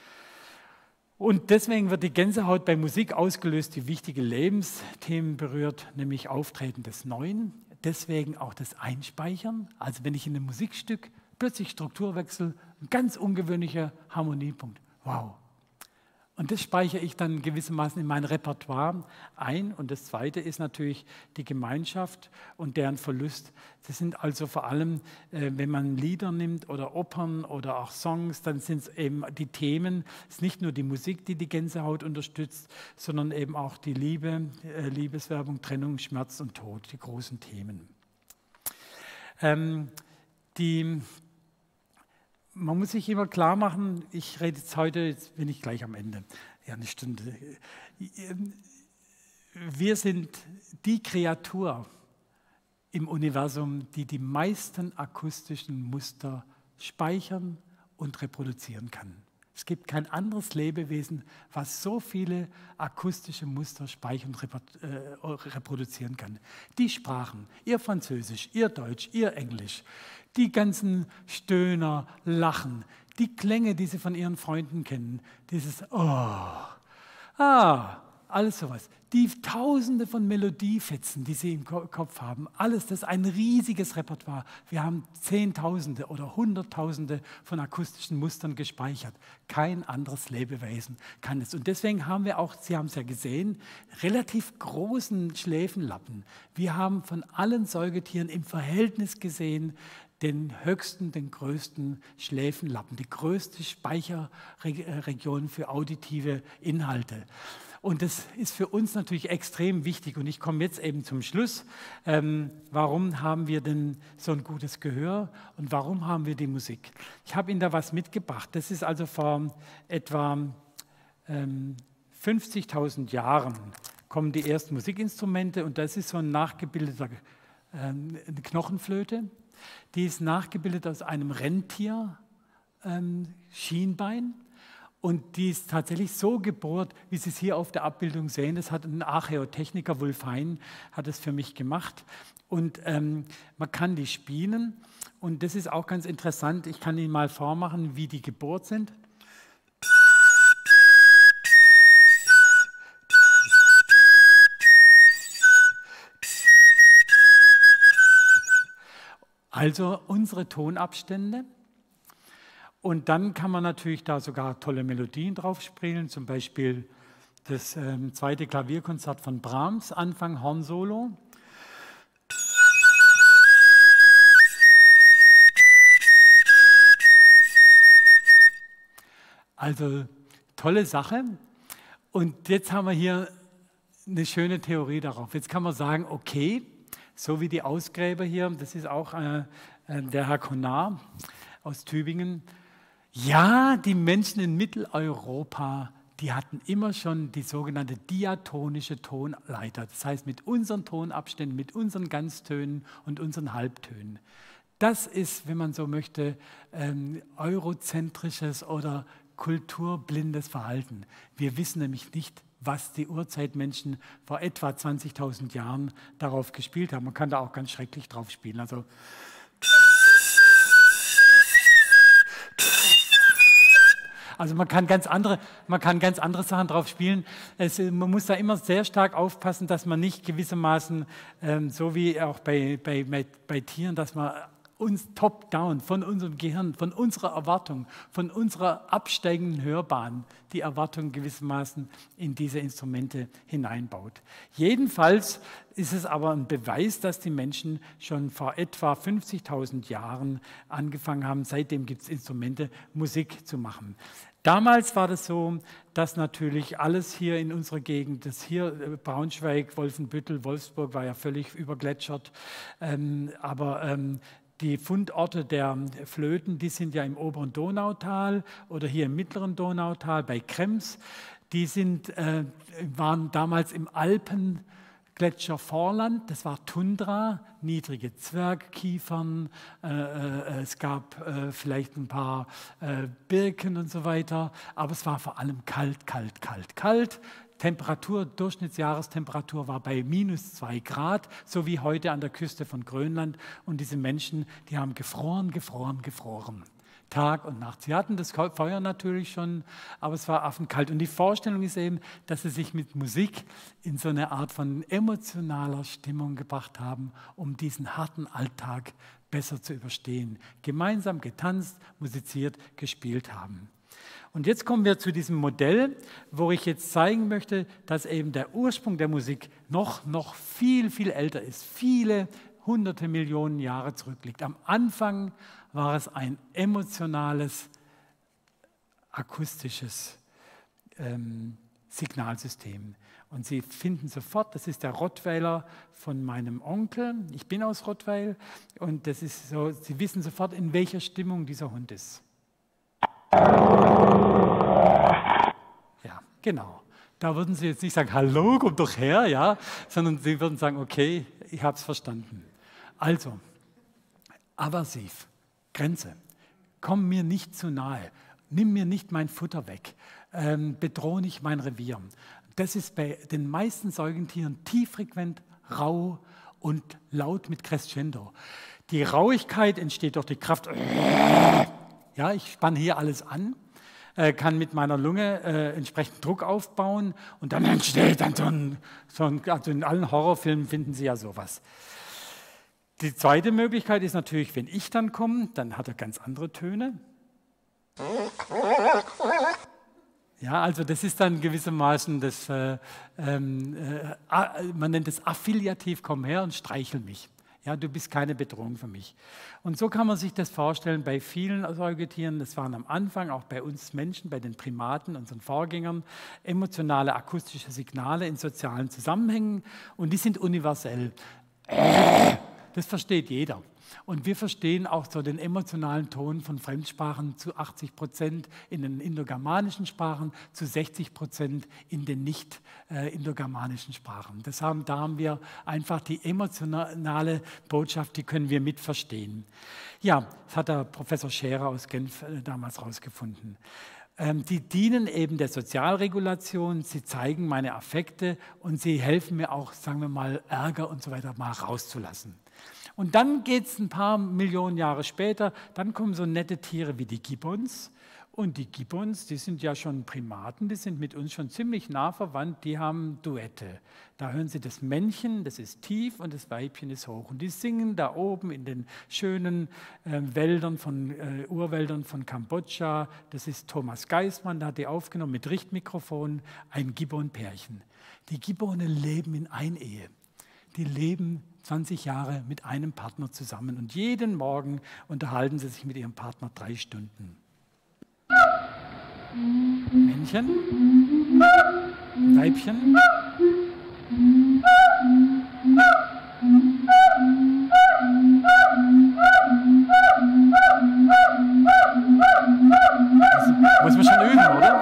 Und deswegen wird die Gänsehaut bei Musik ausgelöst, die wichtige Lebensthemen berührt, nämlich Auftreten des Neuen. Deswegen auch das Einspeichern. Also wenn ich in einem Musikstück plötzlich Strukturwechsel, ein ganz ungewöhnlicher Harmoniepunkt. Wow. Und das speichere ich dann gewissermaßen in mein Repertoire ein. Und das Zweite ist natürlich die Gemeinschaft und deren Verlust. Das sind also vor allem, äh, wenn man Lieder nimmt oder Opern oder auch Songs, dann sind es eben die Themen. Es ist nicht nur die Musik, die die Gänsehaut unterstützt, sondern eben auch die Liebe, äh, Liebeswerbung, Trennung, Schmerz und Tod, die großen Themen. Ähm, die... Man muss sich immer klar machen, ich rede jetzt heute, jetzt bin ich gleich am Ende, ja eine Stunde. Wir sind die Kreatur im Universum, die die meisten akustischen Muster speichern und reproduzieren kann. Es gibt kein anderes Lebewesen, was so viele akustische Muster speichern und reproduzieren kann. Die Sprachen, ihr Französisch, ihr Deutsch, ihr Englisch, die ganzen Stöhner, Lachen, die Klänge, die sie von ihren Freunden kennen, dieses Oh, ah, alles sowas. Die Tausende von Melodiefetzen, die sie im Kopf haben, alles, das ist ein riesiges Repertoire. Wir haben Zehntausende oder Hunderttausende von akustischen Mustern gespeichert. Kein anderes Lebewesen kann es. Und deswegen haben wir auch, Sie haben es ja gesehen, relativ großen Schläfenlappen. Wir haben von allen Säugetieren im Verhältnis gesehen, den höchsten, den größten Schläfenlappen, die größte Speicherregion für auditive Inhalte. Und das ist für uns natürlich extrem wichtig. Und ich komme jetzt eben zum Schluss. Ähm, warum haben wir denn so ein gutes Gehör und warum haben wir die Musik? Ich habe Ihnen da was mitgebracht. Das ist also vor etwa ähm, fünfzigtausend Jahren kommen die ersten Musikinstrumente und das ist so ein nachgebildeter ähm, eine Knochenflöte. Die ist nachgebildet aus einem Rentier ähm, Schienbein. Und die ist tatsächlich so gebohrt, wie Sie es hier auf der Abbildung sehen. Das hat ein Archäotechniker, Wulfein, hat es für mich gemacht. Und ähm, man kann die spielen. Und das ist auch ganz interessant. Ich kann Ihnen mal vormachen, wie die gebohrt sind. Also unsere Tonabstände. Und dann kann man natürlich da sogar tolle Melodien drauf spielen, zum Beispiel das ähm, zweite Klavierkonzert von Brahms, Anfang Hornsolo. Also tolle Sache. Und jetzt haben wir hier eine schöne Theorie darauf. Jetzt kann man sagen, okay, so wie die Ausgräber hier, das ist auch äh, der Herr Konar aus Tübingen. Ja, die Menschen in Mitteleuropa, die hatten immer schon die sogenannte diatonische Tonleiter. Das heißt, mit unseren Tonabständen, mit unseren Ganztönen und unseren Halbtönen. Das ist, wenn man so möchte, ähm, eurozentrisches oder kulturblindes Verhalten. Wir wissen nämlich nicht, was die Urzeitmenschen vor etwa zwanzigtausend Jahren darauf gespielt haben. Man kann da auch ganz schrecklich drauf spielen. Also Also man kann ganz andere, man kann ganz andere Sachen drauf spielen. Es, man muss da immer sehr stark aufpassen, dass man nicht gewissermaßen, ähm, so wie auch bei, bei, bei, bei Tieren, dass man uns top-down, von unserem Gehirn, von unserer Erwartung, von unserer absteigenden Hörbahn, die Erwartung gewissermaßen in diese Instrumente hineinbaut. Jedenfalls ist es aber ein Beweis, dass die Menschen schon vor etwa fünfzigtausend Jahren angefangen haben, seitdem gibt es Instrumente, Musik zu machen. Damals war das so, dass natürlich alles hier in unserer Gegend, das hier Braunschweig, Wolfenbüttel, Wolfsburg war ja völlig übergletschert, ähm, aber ähm, die Fundorte der Flöten, die sind ja im oberen Donautal oder hier im mittleren Donautal bei Krems. Die sind, äh, waren damals im Alpengletschervorland, das war Tundra, niedrige Zwergkiefern, äh, äh, es gab äh, vielleicht ein paar äh, Birken und so weiter, aber es war vor allem kalt, kalt, kalt, kalt. Temperatur, Durchschnittsjahrestemperatur war bei minus zwei Grad, so wie heute an der Küste von Grönland. Und diese Menschen, die haben gefroren, gefroren, gefroren. Tag und Nacht. Sie hatten das Feuer natürlich schon, aber es war affenkalt. Und die Vorstellung ist eben, dass sie sich mit Musik in so eine Art von emotionaler Stimmung gebracht haben, um diesen harten Alltag besser zu überstehen. Gemeinsam getanzt, musiziert, gespielt haben. Und jetzt kommen wir zu diesem Modell, wo ich jetzt zeigen möchte, dass eben der Ursprung der Musik noch, noch viel, viel älter ist, viele hunderte Millionen Jahre zurückliegt. Am Anfang war es ein emotionales, akustisches ähm, Signalsystem. Und Sie finden sofort, das ist der Rottweiler von meinem Onkel, ich bin aus Rottweil, und das ist so, Sie wissen sofort, in welcher Stimmung dieser Hund ist. Ja, genau. Da würden Sie jetzt nicht sagen, hallo, komm doch her, ja, sondern Sie würden sagen, okay, ich habe es verstanden. Also, aversiv, Grenze, komm mir nicht zu nahe, nimm mir nicht mein Futter weg, ähm, bedrohe nicht mein Revier. Das ist bei den meisten Säugetieren tieffrequent, rau und laut mit Crescendo. Die Rauigkeit entsteht durch die Kraft. Ja, ich spanne hier alles an, äh, kann mit meiner Lunge äh, entsprechend Druck aufbauen und dann entsteht dann so ein, so ein, also in allen Horrorfilmen finden Sie ja sowas. Die zweite Möglichkeit ist natürlich, wenn ich dann komme, dann hat er ganz andere Töne. Ja, also das ist dann gewissermaßen das, äh, äh, man nennt es affiliativ, komm her und streichel mich. Ja, du bist keine Bedrohung für mich. Und so kann man sich das vorstellen bei vielen Säugetieren. Das waren am Anfang auch bei uns Menschen, bei den Primaten, unseren Vorgängern, emotionale, akustische Signale in sozialen Zusammenhängen. Und die sind universell. Das versteht jeder. Und wir verstehen auch so den emotionalen Ton von Fremdsprachen zu achtzig Prozent in den indogermanischen Sprachen, zu sechzig Prozent in den nicht äh, indogermanischen Sprachen. Das haben, da haben wir einfach die emotionale Botschaft, die können wir mitverstehen. Ja, das hat der Professor Scherer aus Genf äh, damals rausgefunden. Ähm, die dienen eben der Sozialregulation, sie zeigen meine Affekte und sie helfen mir auch, sagen wir mal, Ärger und so weiter mal rauszulassen. Und dann geht es ein paar Millionen Jahre später, dann kommen so nette Tiere wie die Gibbons Und die Gibbons, die sind ja schon Primaten, die sind mit uns schon ziemlich nah verwandt, die haben Duette. Da hören Sie das Männchen, das ist tief und das Weibchen ist hoch. Und die singen da oben in den schönen äh, Wäldern von, äh, Urwäldern von Kambodscha. Das ist Thomas Geismann, der hat die aufgenommen mit Richtmikrofon, ein Gibbon-Pärchen. Die Gibbone leben in Einehe. Die leben zwanzig Jahre mit einem Partner zusammen und jeden Morgen unterhalten sie sich mit ihrem Partner drei Stunden. Männchen, Weibchen. Das muss man schon üben, oder?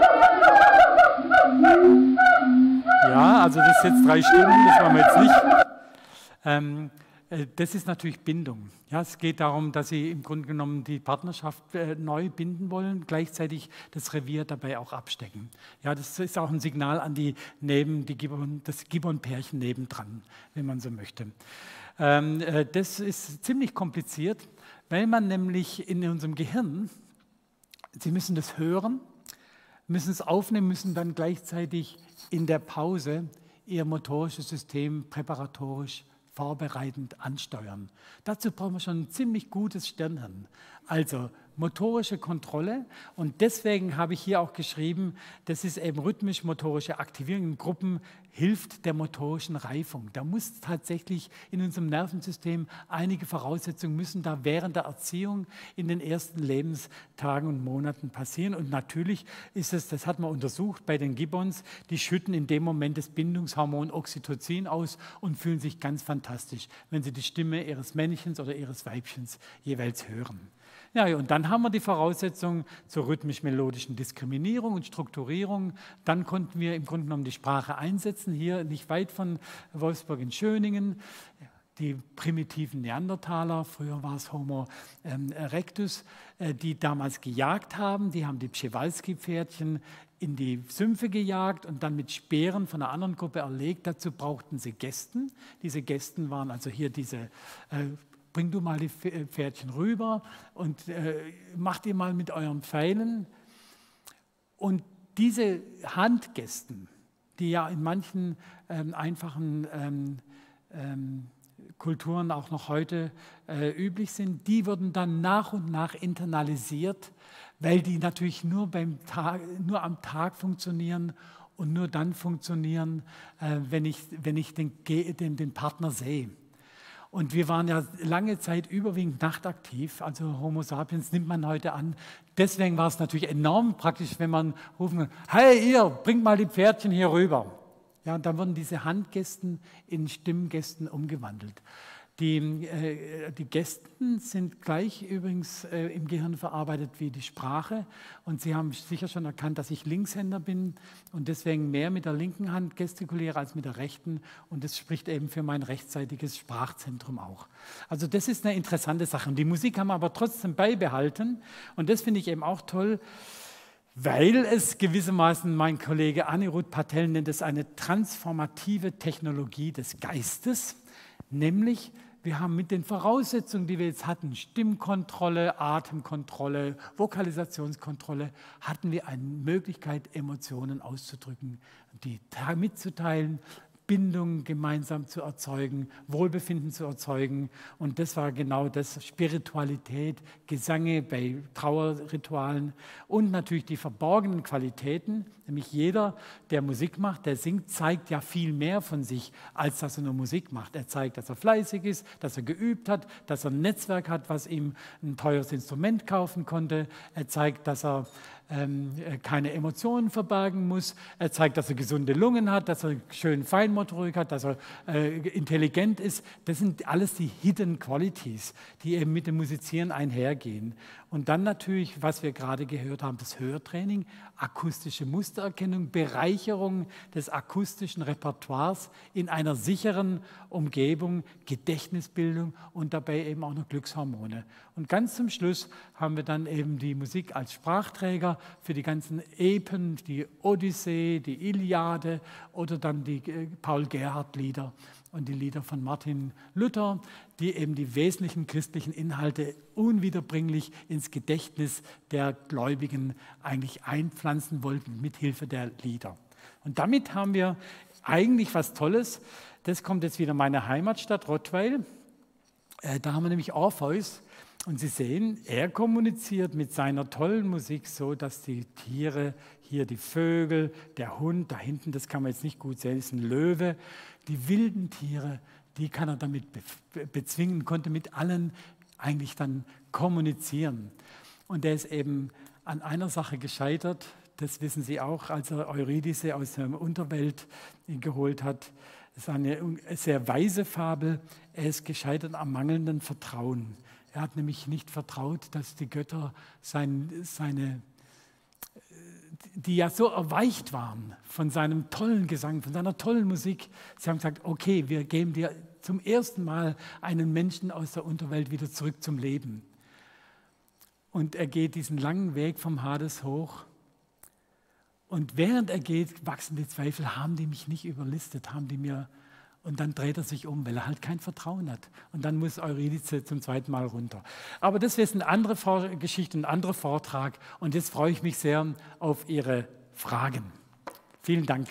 Ja, also das ist jetzt drei Stunden, das machen wir jetzt nicht. Ähm, Das ist natürlich Bindung. Ja, es geht darum, dass Sie im Grunde genommen die Partnerschaft äh, neu binden wollen, gleichzeitig das Revier dabei auch abstecken. Ja, das ist auch ein Signal an die neben die Gibbon, das Gibbon-Pärchen nebendran, wenn man so möchte. Ähm, äh, das ist ziemlich kompliziert, weil man nämlich in unserem Gehirn, Sie müssen das hören, müssen es aufnehmen, müssen dann gleichzeitig in der Pause Ihr motorisches System präparatorisch vorbereitend ansteuern. Dazu brauchen wir schon ein ziemlich gutes Stirnhirn. Also motorische Kontrolle und deswegen habe ich hier auch geschrieben, das ist eben rhythmisch-motorische Aktivierung in Gruppen, hilft der motorischen Reifung. Da muss tatsächlich in unserem Nervensystem einige Voraussetzungen müssen da während der Erziehung in den ersten Lebenstagen und Monaten passieren und natürlich ist es, das hat man untersucht bei den Gibbons, die schütten in dem Moment das Bindungshormon Oxytocin aus und fühlen sich ganz fantastisch, wenn sie die Stimme ihres Männchens oder ihres Weibchens jeweils hören. Ja, und dann haben wir die Voraussetzungen zur rhythmisch-melodischen Diskriminierung und Strukturierung. Dann konnten wir im Grunde genommen die Sprache einsetzen, hier nicht weit von Wolfsburg in Schöningen. Die primitiven Neandertaler, früher war es Homo ähm, erectus, äh, die damals gejagt haben, die haben die Przewalski-Pferdchen in die Sümpfe gejagt und dann mit Speeren von einer anderen Gruppe erlegt. Dazu brauchten sie Gesten. Diese Gesten waren also hier diese äh, bring du mal die Pferdchen rüber und äh, macht ihr mal mit euren Pfeilen. Und diese Handgesten, die ja in manchen ähm, einfachen ähm, ähm, Kulturen auch noch heute äh, üblich sind, die wurden dann nach und nach internalisiert, weil die natürlich nur, beim Tag, nur am Tag funktionieren und nur dann funktionieren, äh, wenn ich, wenn ich den, den, den Partner sehe. Und wir waren ja lange Zeit überwiegend nachtaktiv, also Homo sapiens nimmt man heute an. Deswegen war es natürlich enorm praktisch, wenn man rufen, hey ihr, bringt mal die Pferdchen hier rüber. Ja, und dann wurden diese Handgesten in Stimmgesten umgewandelt. Die, äh, die Gesten sind gleich übrigens äh, im Gehirn verarbeitet wie die Sprache. Und Sie haben sicher schon erkannt, dass ich Linkshänder bin und deswegen mehr mit der linken Hand gestikuliere als mit der rechten. Und das spricht eben für mein rechtsseitiges Sprachzentrum auch. Also das ist eine interessante Sache. Und die Musik haben wir aber trotzdem beibehalten. Und das finde ich eben auch toll, weil es gewissermaßen, mein Kollege Anirudh Patel nennt es eine transformative Technologie des Geistes, nämlich wir haben mit den Voraussetzungen, die wir jetzt hatten, Stimmkontrolle, Atemkontrolle, Vokalisationskontrolle, hatten wir eine Möglichkeit, Emotionen auszudrücken, die mitzuteilen, Bindung gemeinsam zu erzeugen, Wohlbefinden zu erzeugen. Und das war genau das, Spiritualität, Gesange bei Trauerritualen und natürlich die verborgenen Qualitäten. Nämlich jeder, der Musik macht, der singt, zeigt ja viel mehr von sich, als dass er nur Musik macht. Er zeigt, dass er fleißig ist, dass er geübt hat, dass er ein Netzwerk hat, was ihm ein teures Instrument kaufen konnte. Er zeigt, dass er ähm, keine Emotionen verbergen muss. Er zeigt, dass er gesunde Lungen hat, dass er schön Feinmotorik hat, dass er äh, intelligent ist. Das sind alles die Hidden Qualities, die eben mit dem Musizieren einhergehen. Und dann natürlich, was wir gerade gehört haben, das Hörtraining, akustische Mustererkennung, Bereicherung des akustischen Repertoires in einer sicheren Umgebung, Gedächtnisbildung und dabei eben auch noch Glückshormone. Und ganz zum Schluss haben wir dann eben die Musik als Sprachträger für die ganzen Epen, die Odyssee, die Iliade oder dann die Paul-Gerhardt-Lieder und die Lieder von Martin Luther, die eben die wesentlichen christlichen Inhalte unwiederbringlich ins Gedächtnis der Gläubigen eigentlich einpflanzen wollten mit Hilfe der Lieder. Und damit haben wir eigentlich was Tolles. Das kommt jetzt wieder meine Heimatstadt Rottweil. Äh, da haben wir nämlich Orpheus. Und Sie sehen, er kommuniziert mit seiner tollen Musik so, dass die Tiere, hier die Vögel, der Hund, da hinten, das kann man jetzt nicht gut sehen, ist ein Löwe, die wilden Tiere, die kann er damit bezwingen, konnte mit allen eigentlich dann kommunizieren. Und er ist eben an einer Sache gescheitert, das wissen Sie auch, als er Eurydice aus der Unterwelt geholt hat. Das ist eine sehr weise Fabel, er ist gescheitert am mangelnden Vertrauen. Er hat nämlich nicht vertraut, dass die Götter sein, seine, die ja so erweicht waren von seinem tollen Gesang, von seiner tollen Musik. Sie haben gesagt, okay, wir geben dir zum ersten Mal einen Menschen aus der Unterwelt wieder zurück zum Leben. Und er geht diesen langen Weg vom Hades hoch. Und während er geht, wachsen die Zweifel, haben die mich nicht überlistet, haben die mir... Und dann dreht er sich um, weil er halt kein Vertrauen hat. Und dann muss Eurydice zum zweiten Mal runter. Aber das ist eine andere Vor- Geschichte, ein anderer Vortrag. Und jetzt freue ich mich sehr auf Ihre Fragen. Vielen Dank.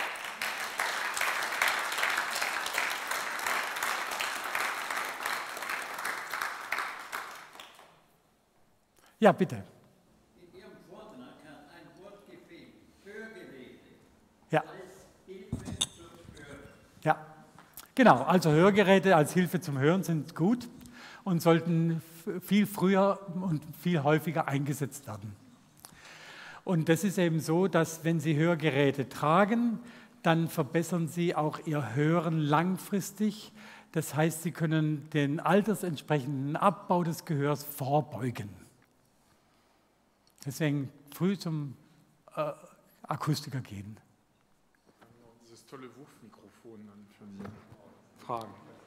Ja, bitte. In Ihrem Vortrag hat ein Wort gefehlt, Hörgeräte. Ja. Als Hilfe zum Hören. Ja. Genau, also Hörgeräte als Hilfe zum Hören sind gut und sollten viel früher und viel häufiger eingesetzt werden. Und das ist eben so, dass wenn Sie Hörgeräte tragen, dann verbessern Sie auch Ihr Hören langfristig. Das heißt, Sie können den altersentsprechenden Abbau des Gehörs vorbeugen. Deswegen früh zum äh, Akustiker gehen. Dieses tolle Wurfmikrofon dann für die Fragen.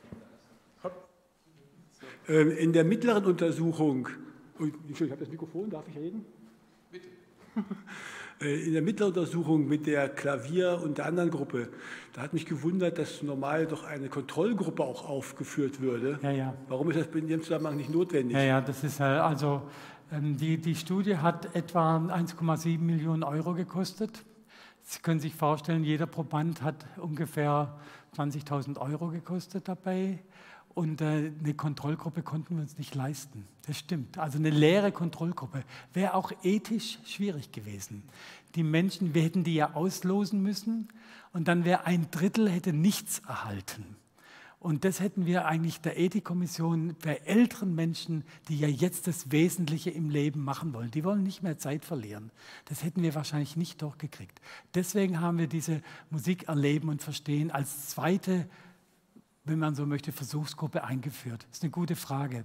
In der mittleren Untersuchung, ich habe das Mikrofon, darf ich reden? Bitte. In der mittleren Untersuchung mit der Klavier- und der anderen Gruppe, da hat mich gewundert, dass normal doch eine Kontrollgruppe auch aufgeführt würde. Ja, ja. Warum ist das in Ihrem Zusammenhang nicht notwendig? Ja, ja, das ist also, die, die Studie hat etwa eins Komma sieben Millionen Euro gekostet. Sie können sich vorstellen, jeder Proband hat ungefähr zwanzigtausend Euro gekostet dabei und äh, eine Kontrollgruppe konnten wir uns nicht leisten. Das stimmt. Also eine leere Kontrollgruppe wäre auch ethisch schwierig gewesen. Die Menschen, wir hätten die ja auslosen müssen und dann wäre ein Drittel hätte nichts erhalten. Und das hätten wir eigentlich der Ethikkommission bei älteren Menschen, die ja jetzt das Wesentliche im Leben machen wollen. Die wollen nicht mehr Zeit verlieren. Das hätten wir wahrscheinlich nicht durchgekriegt. Deswegen haben wir diese Musik erleben und verstehen als zweite, wenn man so möchte, Versuchsgruppe eingeführt. Das ist eine gute Frage.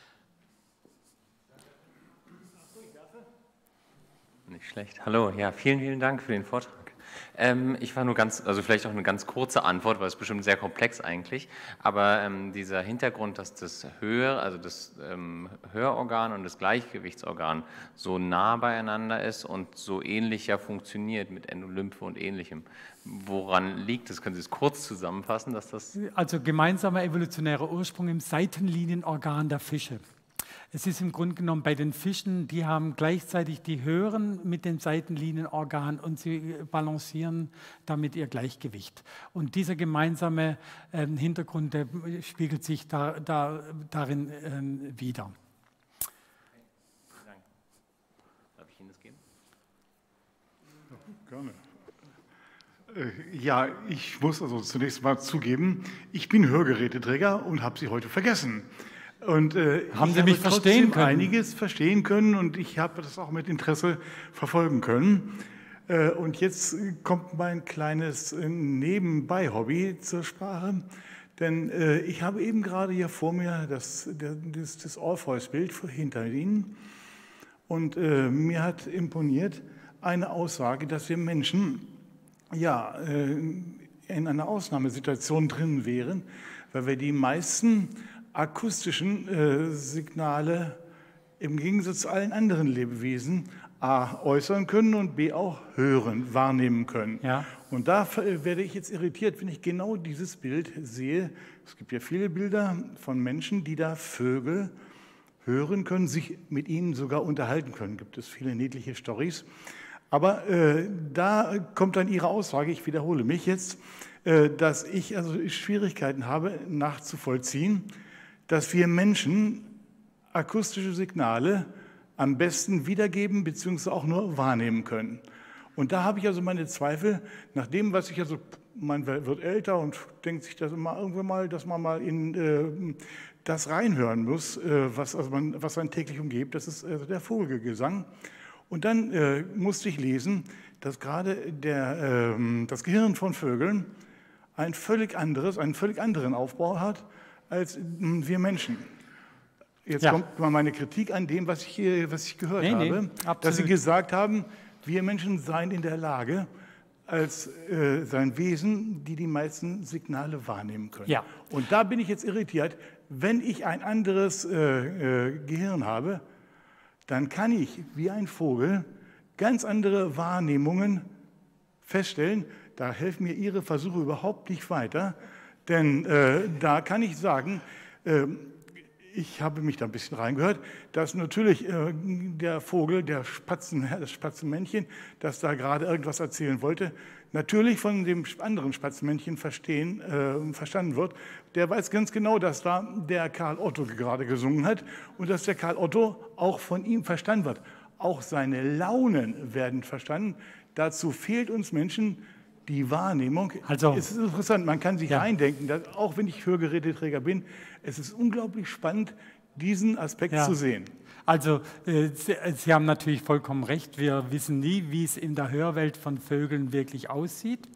Nicht schlecht. Hallo, ja, vielen, vielen Dank für den Vortrag. Ähm, ich war nur ganz, also vielleicht auch eine ganz kurze Antwort, weil es bestimmt sehr komplex eigentlich, aber ähm, dieser Hintergrund, dass das Hör, also das ähm, Hörorgan und das Gleichgewichtsorgan so nah beieinander ist und so ähnlich ja funktioniert mit Endolymphe und Ähnlichem. Woran liegt das? Können Sie es kurz zusammenfassen, dass das... Also gemeinsamer evolutionärer Ursprung im Seitenlinienorgan der Fische. Es ist im Grunde genommen bei den Fischen, die haben gleichzeitig die Hören mit dem Seitenlinienorgan und sie balancieren damit ihr Gleichgewicht. Und dieser gemeinsame äh, Hintergrund, der spiegelt sich da, da, darin äh, wider. Vielen Dank. Darf ich Ihnen das geben? Gerne. Ja, ich muss also zunächst mal zugeben, ich bin Hörgeräteträger und habe sie heute vergessen. Und, äh, haben Sie mich verstehen können? Einiges verstehen können und ich habe das auch mit Interesse verfolgen können. Äh, und jetzt kommt mein kleines äh, Nebenbei-Hobby zur Sprache, denn äh, ich habe eben gerade hier vor mir das, das, das Orpheus-Bild hinter Ihnen und äh, mir hat imponiert eine Aussage, dass wir Menschen ja äh, in einer Ausnahmesituation drin wären, weil wir die meisten akustischen äh, Signale im Gegensatz zu allen anderen Lebewesen A äußern können und B auch hören, wahrnehmen können. Ja. Und da werde ich jetzt irritiert, wenn ich genau dieses Bild sehe. Es gibt ja viele Bilder von Menschen, die da Vögel hören können, sich mit ihnen sogar unterhalten können. Gibt es viele niedliche Storys. Aber äh, da kommt dann Ihre Aussage, ich wiederhole mich jetzt, äh, dass ich also Schwierigkeiten habe nachzuvollziehen, dass wir Menschen akustische Signale am besten wiedergeben bzw. auch nur wahrnehmen können. Und da habe ich also meine Zweifel, nach dem, was ich also, man wird älter und denkt sich das immer irgendwann mal, dass man mal in äh, das reinhören muss, äh, was, also man, was einen täglich umgibt, das ist also der Vogelgesang. Und dann äh, musste ich lesen, dass gerade der, äh, das Gehirn von Vögeln ein völlig anderes, einen völlig anderen Aufbau hat als äh, wir Menschen. Jetzt ja. kommt mal meine Kritik an dem, was ich, hier, was ich gehört nee, habe, nee, dass Sie gesagt haben, wir Menschen seien in der Lage, als äh, sein Wesen, die die meisten Signale wahrnehmen können. Ja. Und da bin ich jetzt irritiert, wenn ich ein anderes äh, äh, Gehirn habe, dann kann ich, wie ein Vogel, ganz andere Wahrnehmungen feststellen. Da helfen mir Ihre Versuche überhaupt nicht weiter, denn äh, da kann ich sagen, äh, ich habe mich da ein bisschen reingehört, dass natürlich äh, der Vogel, der Spatzen, das Spatzenmännchen, das da gerade irgendwas erzählen wollte, natürlich von dem anderen Spatzenmännchen verstehen, äh, verstanden wird. Der weiß ganz genau, dass da der Karl Otto gerade gesungen hat und dass der Karl Otto auch von ihm verstanden wird. Auch seine Launen werden verstanden. Dazu fehlt uns Menschen die Wahrnehmung. Also, es ist interessant, man kann sich ja. reindenken, dass, auch wenn ich Hörgeräteträger bin, es ist unglaublich spannend, diesen Aspekt ja. zu sehen. Also äh, Sie, Sie haben natürlich vollkommen recht, wir wissen nie, wie es in der Hörwelt von Vögeln wirklich aussieht.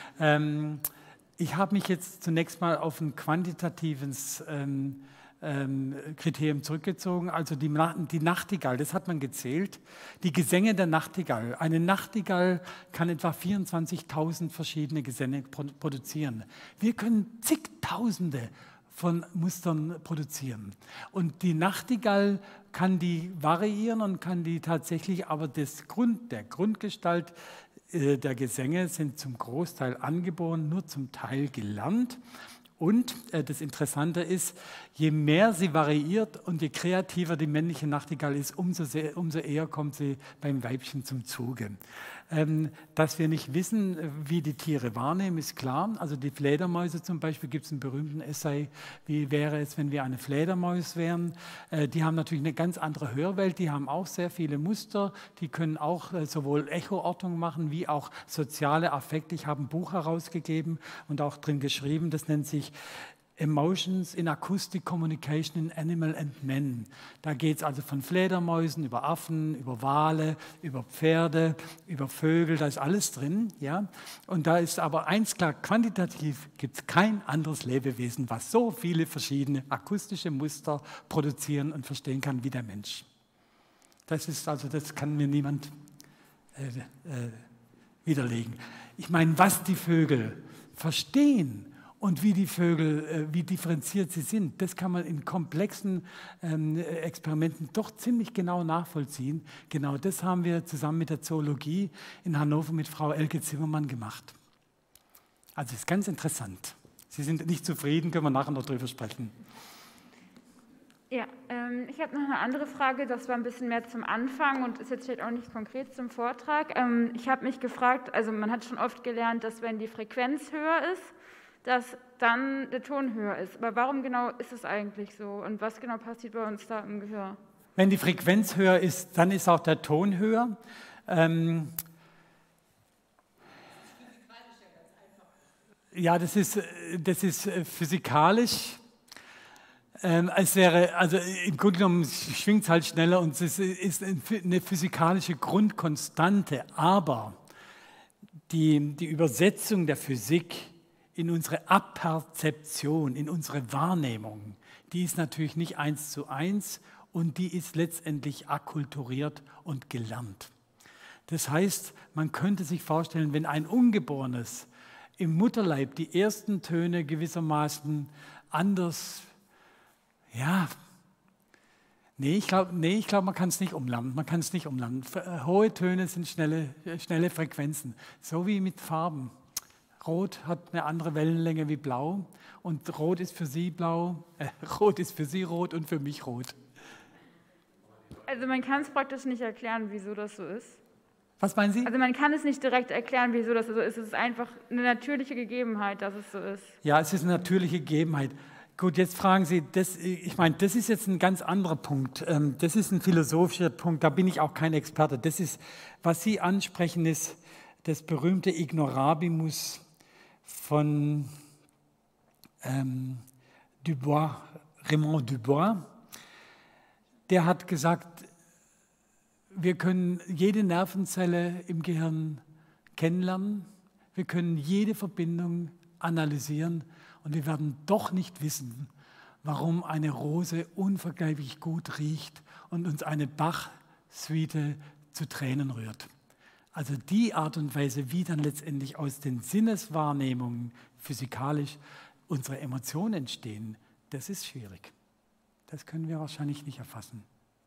Ähm, ich habe mich jetzt zunächst mal auf ein quantitatives ähm, ähm, Kriterium zurückgezogen, also die, die Nachtigall, das hat man gezählt, die Gesänge der Nachtigall. Eine Nachtigall kann etwa vierundzwanzigtausend verschiedene Gesänge produzieren. Wir können zigtausende von Mustern produzieren. Und die Nachtigall kann die variieren und kann die tatsächlich, aber das Grund, der Grundgestalt äh, der Gesänge sind zum Großteil angeboren, nur zum Teil gelernt. Und äh, das Interessante ist, je mehr sie variiert und je kreativer die männliche Nachtigall ist, umso, sehr, umso eher kommt sie beim Weibchen zum Zuge. Ähm, dass wir nicht wissen, wie die Tiere wahrnehmen, ist klar. Also die Fledermäuse zum Beispiel, gibt es einen berühmten Essay, wie wäre es, wenn wir eine Fledermaus wären. Äh, die haben natürlich eine ganz andere Hörwelt, die haben auch sehr viele Muster, die können auch äh, sowohl Echoortung machen, wie auch soziale Affekte. Ich habe ein Buch herausgegeben und auch drin geschrieben, das nennt sich Emotions in Acoustic Communication in Animal and Men. Da geht es also von Fledermäusen über Affen, über Wale, über Pferde, über Vögel, da ist alles drin. Ja? Und da ist aber eins klar, quantitativ gibt es kein anderes Lebewesen, was so viele verschiedene akustische Muster produzieren und verstehen kann wie der Mensch. Das ist also, das kann mir niemand äh, äh, widerlegen. Ich meine, was die Vögel verstehen, und wie die Vögel, wie differenziert sie sind, das kann man in komplexen ähm, Experimenten doch ziemlich genau nachvollziehen. Genau das haben wir zusammen mit der Zoologie in Hannover mit Frau Elke Zimmermann gemacht. Also ist ganz interessant. Sie sind nicht zufrieden, können wir nachher noch drüber sprechen. Ja, ähm, ich habe noch eine andere Frage, das war ein bisschen mehr zum Anfang und ist jetzt vielleicht auch nicht konkret zum Vortrag. Ähm, ich habe mich gefragt, also man hat schon oft gelernt, dass wenn die Frequenz höher ist, dass dann der Ton höher ist. Aber warum genau ist es eigentlich so? Und was genau passiert bei uns da im Gehör? Wenn die Frequenz höher ist, dann ist auch der Ton höher. Ähm ja, das ist, das ist physikalisch. Ähm, es wäre, also im Grunde genommen schwingt es halt schneller und es ist eine physikalische Grundkonstante. Aber die, die Übersetzung der Physik in unsere Apperzeption, in unsere Wahrnehmung, die ist natürlich nicht eins zu eins und die ist letztendlich akkulturiert und gelernt. Das heißt, man könnte sich vorstellen, wenn ein Ungeborenes im Mutterleib die ersten Töne gewissermaßen anders, ja, nee, ich glaube, nee, ich glaub, man kann es nicht umlernen, man kann es nicht umlernen. Hohe Töne sind schnelle, schnelle Frequenzen, so wie mit Farben. Rot hat eine andere Wellenlänge wie Blau und Rot ist für Sie blau, äh, Rot ist für Sie rot und für mich rot. Also man kann es praktisch nicht erklären, wieso das so ist. Was meinen Sie? Also man kann es nicht direkt erklären, wieso das so ist. Es ist einfach eine natürliche Gegebenheit, dass es so ist. Ja, es ist eine natürliche Gegebenheit. Gut, jetzt fragen Sie, das, ich meine, das ist jetzt ein ganz anderer Punkt. Das ist ein philosophischer Punkt, da bin ich auch kein Experte. Das ist, was Sie ansprechen, ist das berühmte Ignorabimus von ähm, Dubois, Raymond Dubois. Der hat gesagt, wir können jede Nervenzelle im Gehirn kennenlernen, wir können jede Verbindung analysieren und wir werden doch nicht wissen, warum eine Rose unvergleichlich gut riecht und uns eine Bach-Suite zu Tränen rührt. Also die Art und Weise, wie dann letztendlich aus den Sinneswahrnehmungen physikalisch unsere Emotionen entstehen, das ist schwierig. Das können wir wahrscheinlich nicht erfassen.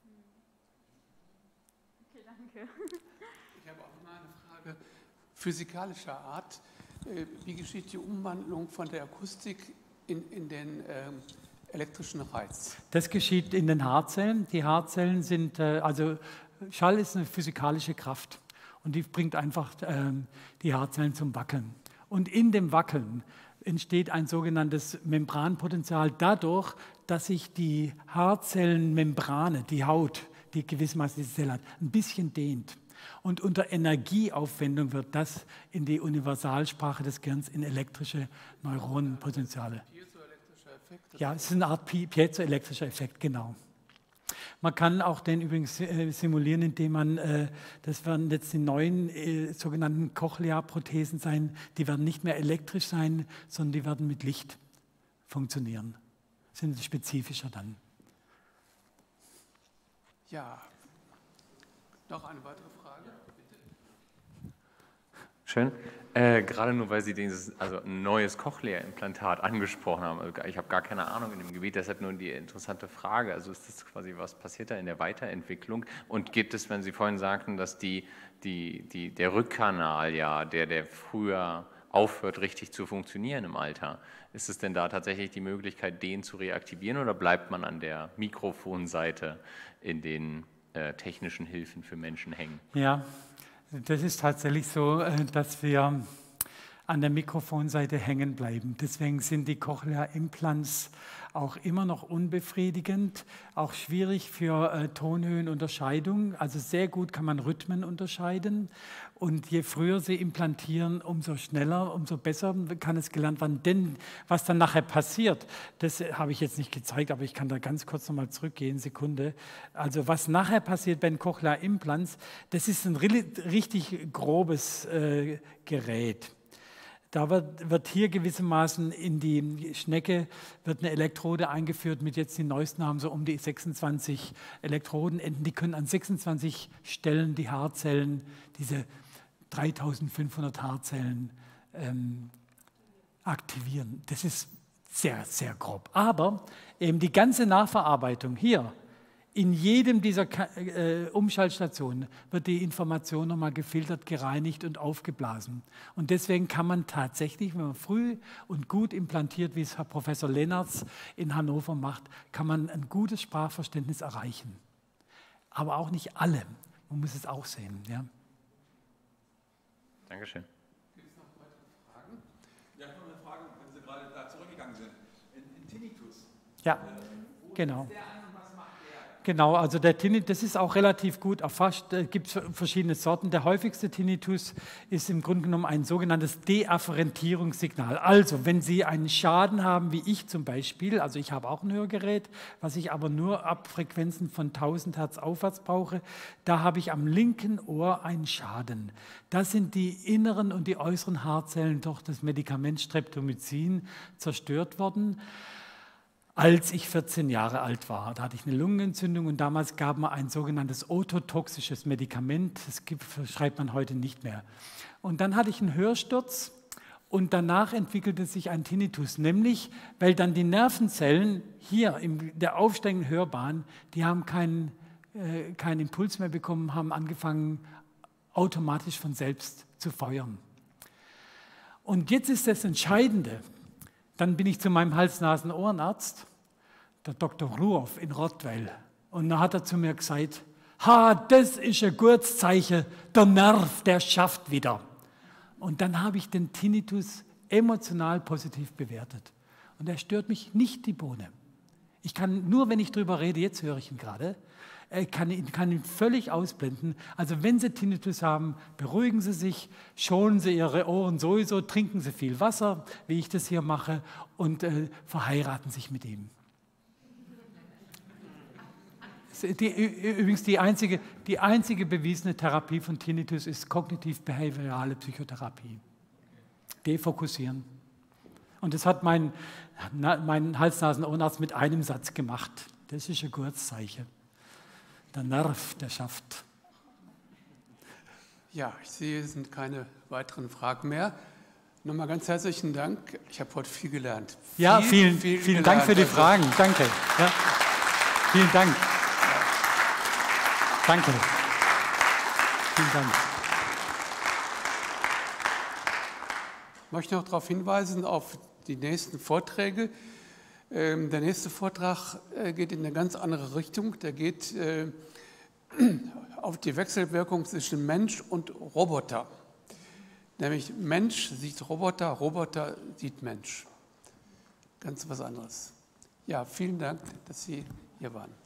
Okay, danke. Ich habe auch mal eine Frage physikalischer Art. Wie geschieht die Umwandlung von der Akustik in, in den ähm, elektrischen Reiz? Das geschieht in den Haarzellen. Die Haarzellen sind, äh, also Schall ist eine physikalische Kraft und die bringt einfach äh, die Haarzellen zum Wackeln. Und in dem Wackeln entsteht ein sogenanntes Membranpotenzial dadurch, dass sich die Haarzellenmembrane, die Haut, die gewissermaßen diese Zelle hat, ein bisschen dehnt. Und unter Energieaufwendung wird das in die Universalsprache des Gehirns in elektrische Neuronenpotenziale. Piezoelektrischer Effekt? Ja, es ist eine Art piezoelektrischer Effekt, genau. Man kann auch den übrigens simulieren, indem man, äh, das werden jetzt die neuen äh, sogenannten Cochlea-Prothesen sein, die werden nicht mehr elektrisch sein, sondern die werden mit Licht funktionieren. Sind spezifischer dann. Ja, noch eine weitere Frage, bitte. Schön. Äh, gerade nur, weil Sie dieses, also ein neues Cochlea-Implantat angesprochen haben. Also ich habe gar keine Ahnung in dem Gebiet, deshalb nur die interessante Frage. Also ist das quasi, was passiert da in der Weiterentwicklung? Und gibt es, wenn Sie vorhin sagten, dass die, die, die, der Rückkanal, ja, der, der früher aufhört, richtig zu funktionieren im Alter, ist es denn da tatsächlich die Möglichkeit, den zu reaktivieren oder bleibt man an der Mikrofonseite in den äh, technischen Hilfen für Menschen hängen? Ja. Das ist tatsächlich so, dass wir an der Mikrofonseite hängen bleiben. Deswegen sind die Cochlea-Implants auch immer noch unbefriedigend, auch schwierig für äh, Tonhöhenunterscheidung. Also sehr gut kann man Rhythmen unterscheiden. Und je früher Sie implantieren, umso schneller, umso besser kann es gelernt werden. Denn was dann nachher passiert, das habe ich jetzt nicht gezeigt, aber ich kann da ganz kurz nochmal zurückgehen, Sekunde. Also was nachher passiert bei den Cochlea-Implants, das ist ein richtig grobes äh, Gerät. Da wird, wird hier gewissermaßen in die Schnecke wird eine Elektrode eingeführt, mit jetzt die neuesten haben so um die sechsundzwanzig Elektrodenenden, die können an sechsundzwanzig Stellen die Haarzellen, diese dreitausendfünfhundert Haarzellen ähm, aktivieren. Das ist sehr, sehr grob. Aber eben die ganze Nachverarbeitung hier, in jedem dieser äh, Umschaltstationen wird die Information nochmal gefiltert, gereinigt und aufgeblasen. Und deswegen kann man tatsächlich, wenn man früh und gut implantiert, wie es Herr Professor Lennartz in Hannover macht, kann man ein gutes Sprachverständnis erreichen. Aber auch nicht alle. Man muss es auch sehen. Ja. Dankeschön. Gibt es noch weitere Fragen? Ja, noch eine Frage, wenn Sie gerade da zurückgegangen sind. In, in Tinnitus. Ja, äh, genau. Genau, also der Tinnitus, das ist auch relativ gut erfasst, es gibt verschiedene Sorten. Der häufigste Tinnitus ist im Grunde genommen ein sogenanntes Deafferentierungssignal. Also, wenn Sie einen Schaden haben, wie ich zum Beispiel, also ich habe auch ein Hörgerät, was ich aber nur ab Frequenzen von tausend Hertz aufwärts brauche, da habe ich am linken Ohr einen Schaden. Da sind die inneren und die äußeren Haarzellen durch das Medikament Streptomycin zerstört worden. Als ich vierzehn Jahre alt war, da hatte ich eine Lungenentzündung und damals gab man ein sogenanntes ototoxisches Medikament, das schreibt man heute nicht mehr. Und dann hatte ich einen Hörsturz und danach entwickelte sich ein Tinnitus, nämlich weil dann die Nervenzellen hier in der aufsteigenden Hörbahn, die haben keinen, äh, keinen Impuls mehr bekommen, haben angefangen automatisch von selbst zu feuern. Und jetzt ist das Entscheidende. Dann bin ich zu meinem Hals-Nasen-Ohrenarzt, der Doktor Ruoff in Rottweil. Und da hat er zu mir gesagt, Ha, das ist ein gutes Zeichen, der Nerv, der schafft wieder. Und dann habe ich den Tinnitus emotional positiv bewertet. Und er stört mich nicht die Bohne. Ich kann, nur wenn ich drüber rede, jetzt höre ich ihn gerade, kann ihn, kann ihn völlig ausblenden. Also wenn Sie Tinnitus haben, beruhigen Sie sich, schonen Sie Ihre Ohren sowieso, trinken Sie viel Wasser, wie ich das hier mache, und äh, verheiraten sich mit ihm. Die, übrigens die einzige, die einzige bewiesene Therapie von Tinnitus ist kognitiv-behaviorale Psychotherapie. Defokussieren. Und das hat mein, mein Hals-Nasen-Ohrenarzt mit einem Satz gemacht. Das ist ein gutes Zeichen. Der Nerv, der schafft. Ja, ich sehe, es sind keine weiteren Fragen mehr. Nochmal ganz herzlichen Dank. Ich habe heute viel gelernt. Viel, ja, vielen, viel vielen gelernt. Dank für die also, Fragen. Danke. Ja. Vielen Dank. Danke. Vielen Dank. Ich möchte noch darauf hinweisen, auf die nächsten Vorträge. Ähm, der nächste Vortrag äh, geht in eine ganz andere Richtung. Der geht äh, auf die Wechselwirkung zwischen Mensch und Roboter. Nämlich Mensch sieht Roboter, Roboter sieht Mensch. Ganz was anderes. Ja, vielen Dank, dass Sie hier waren.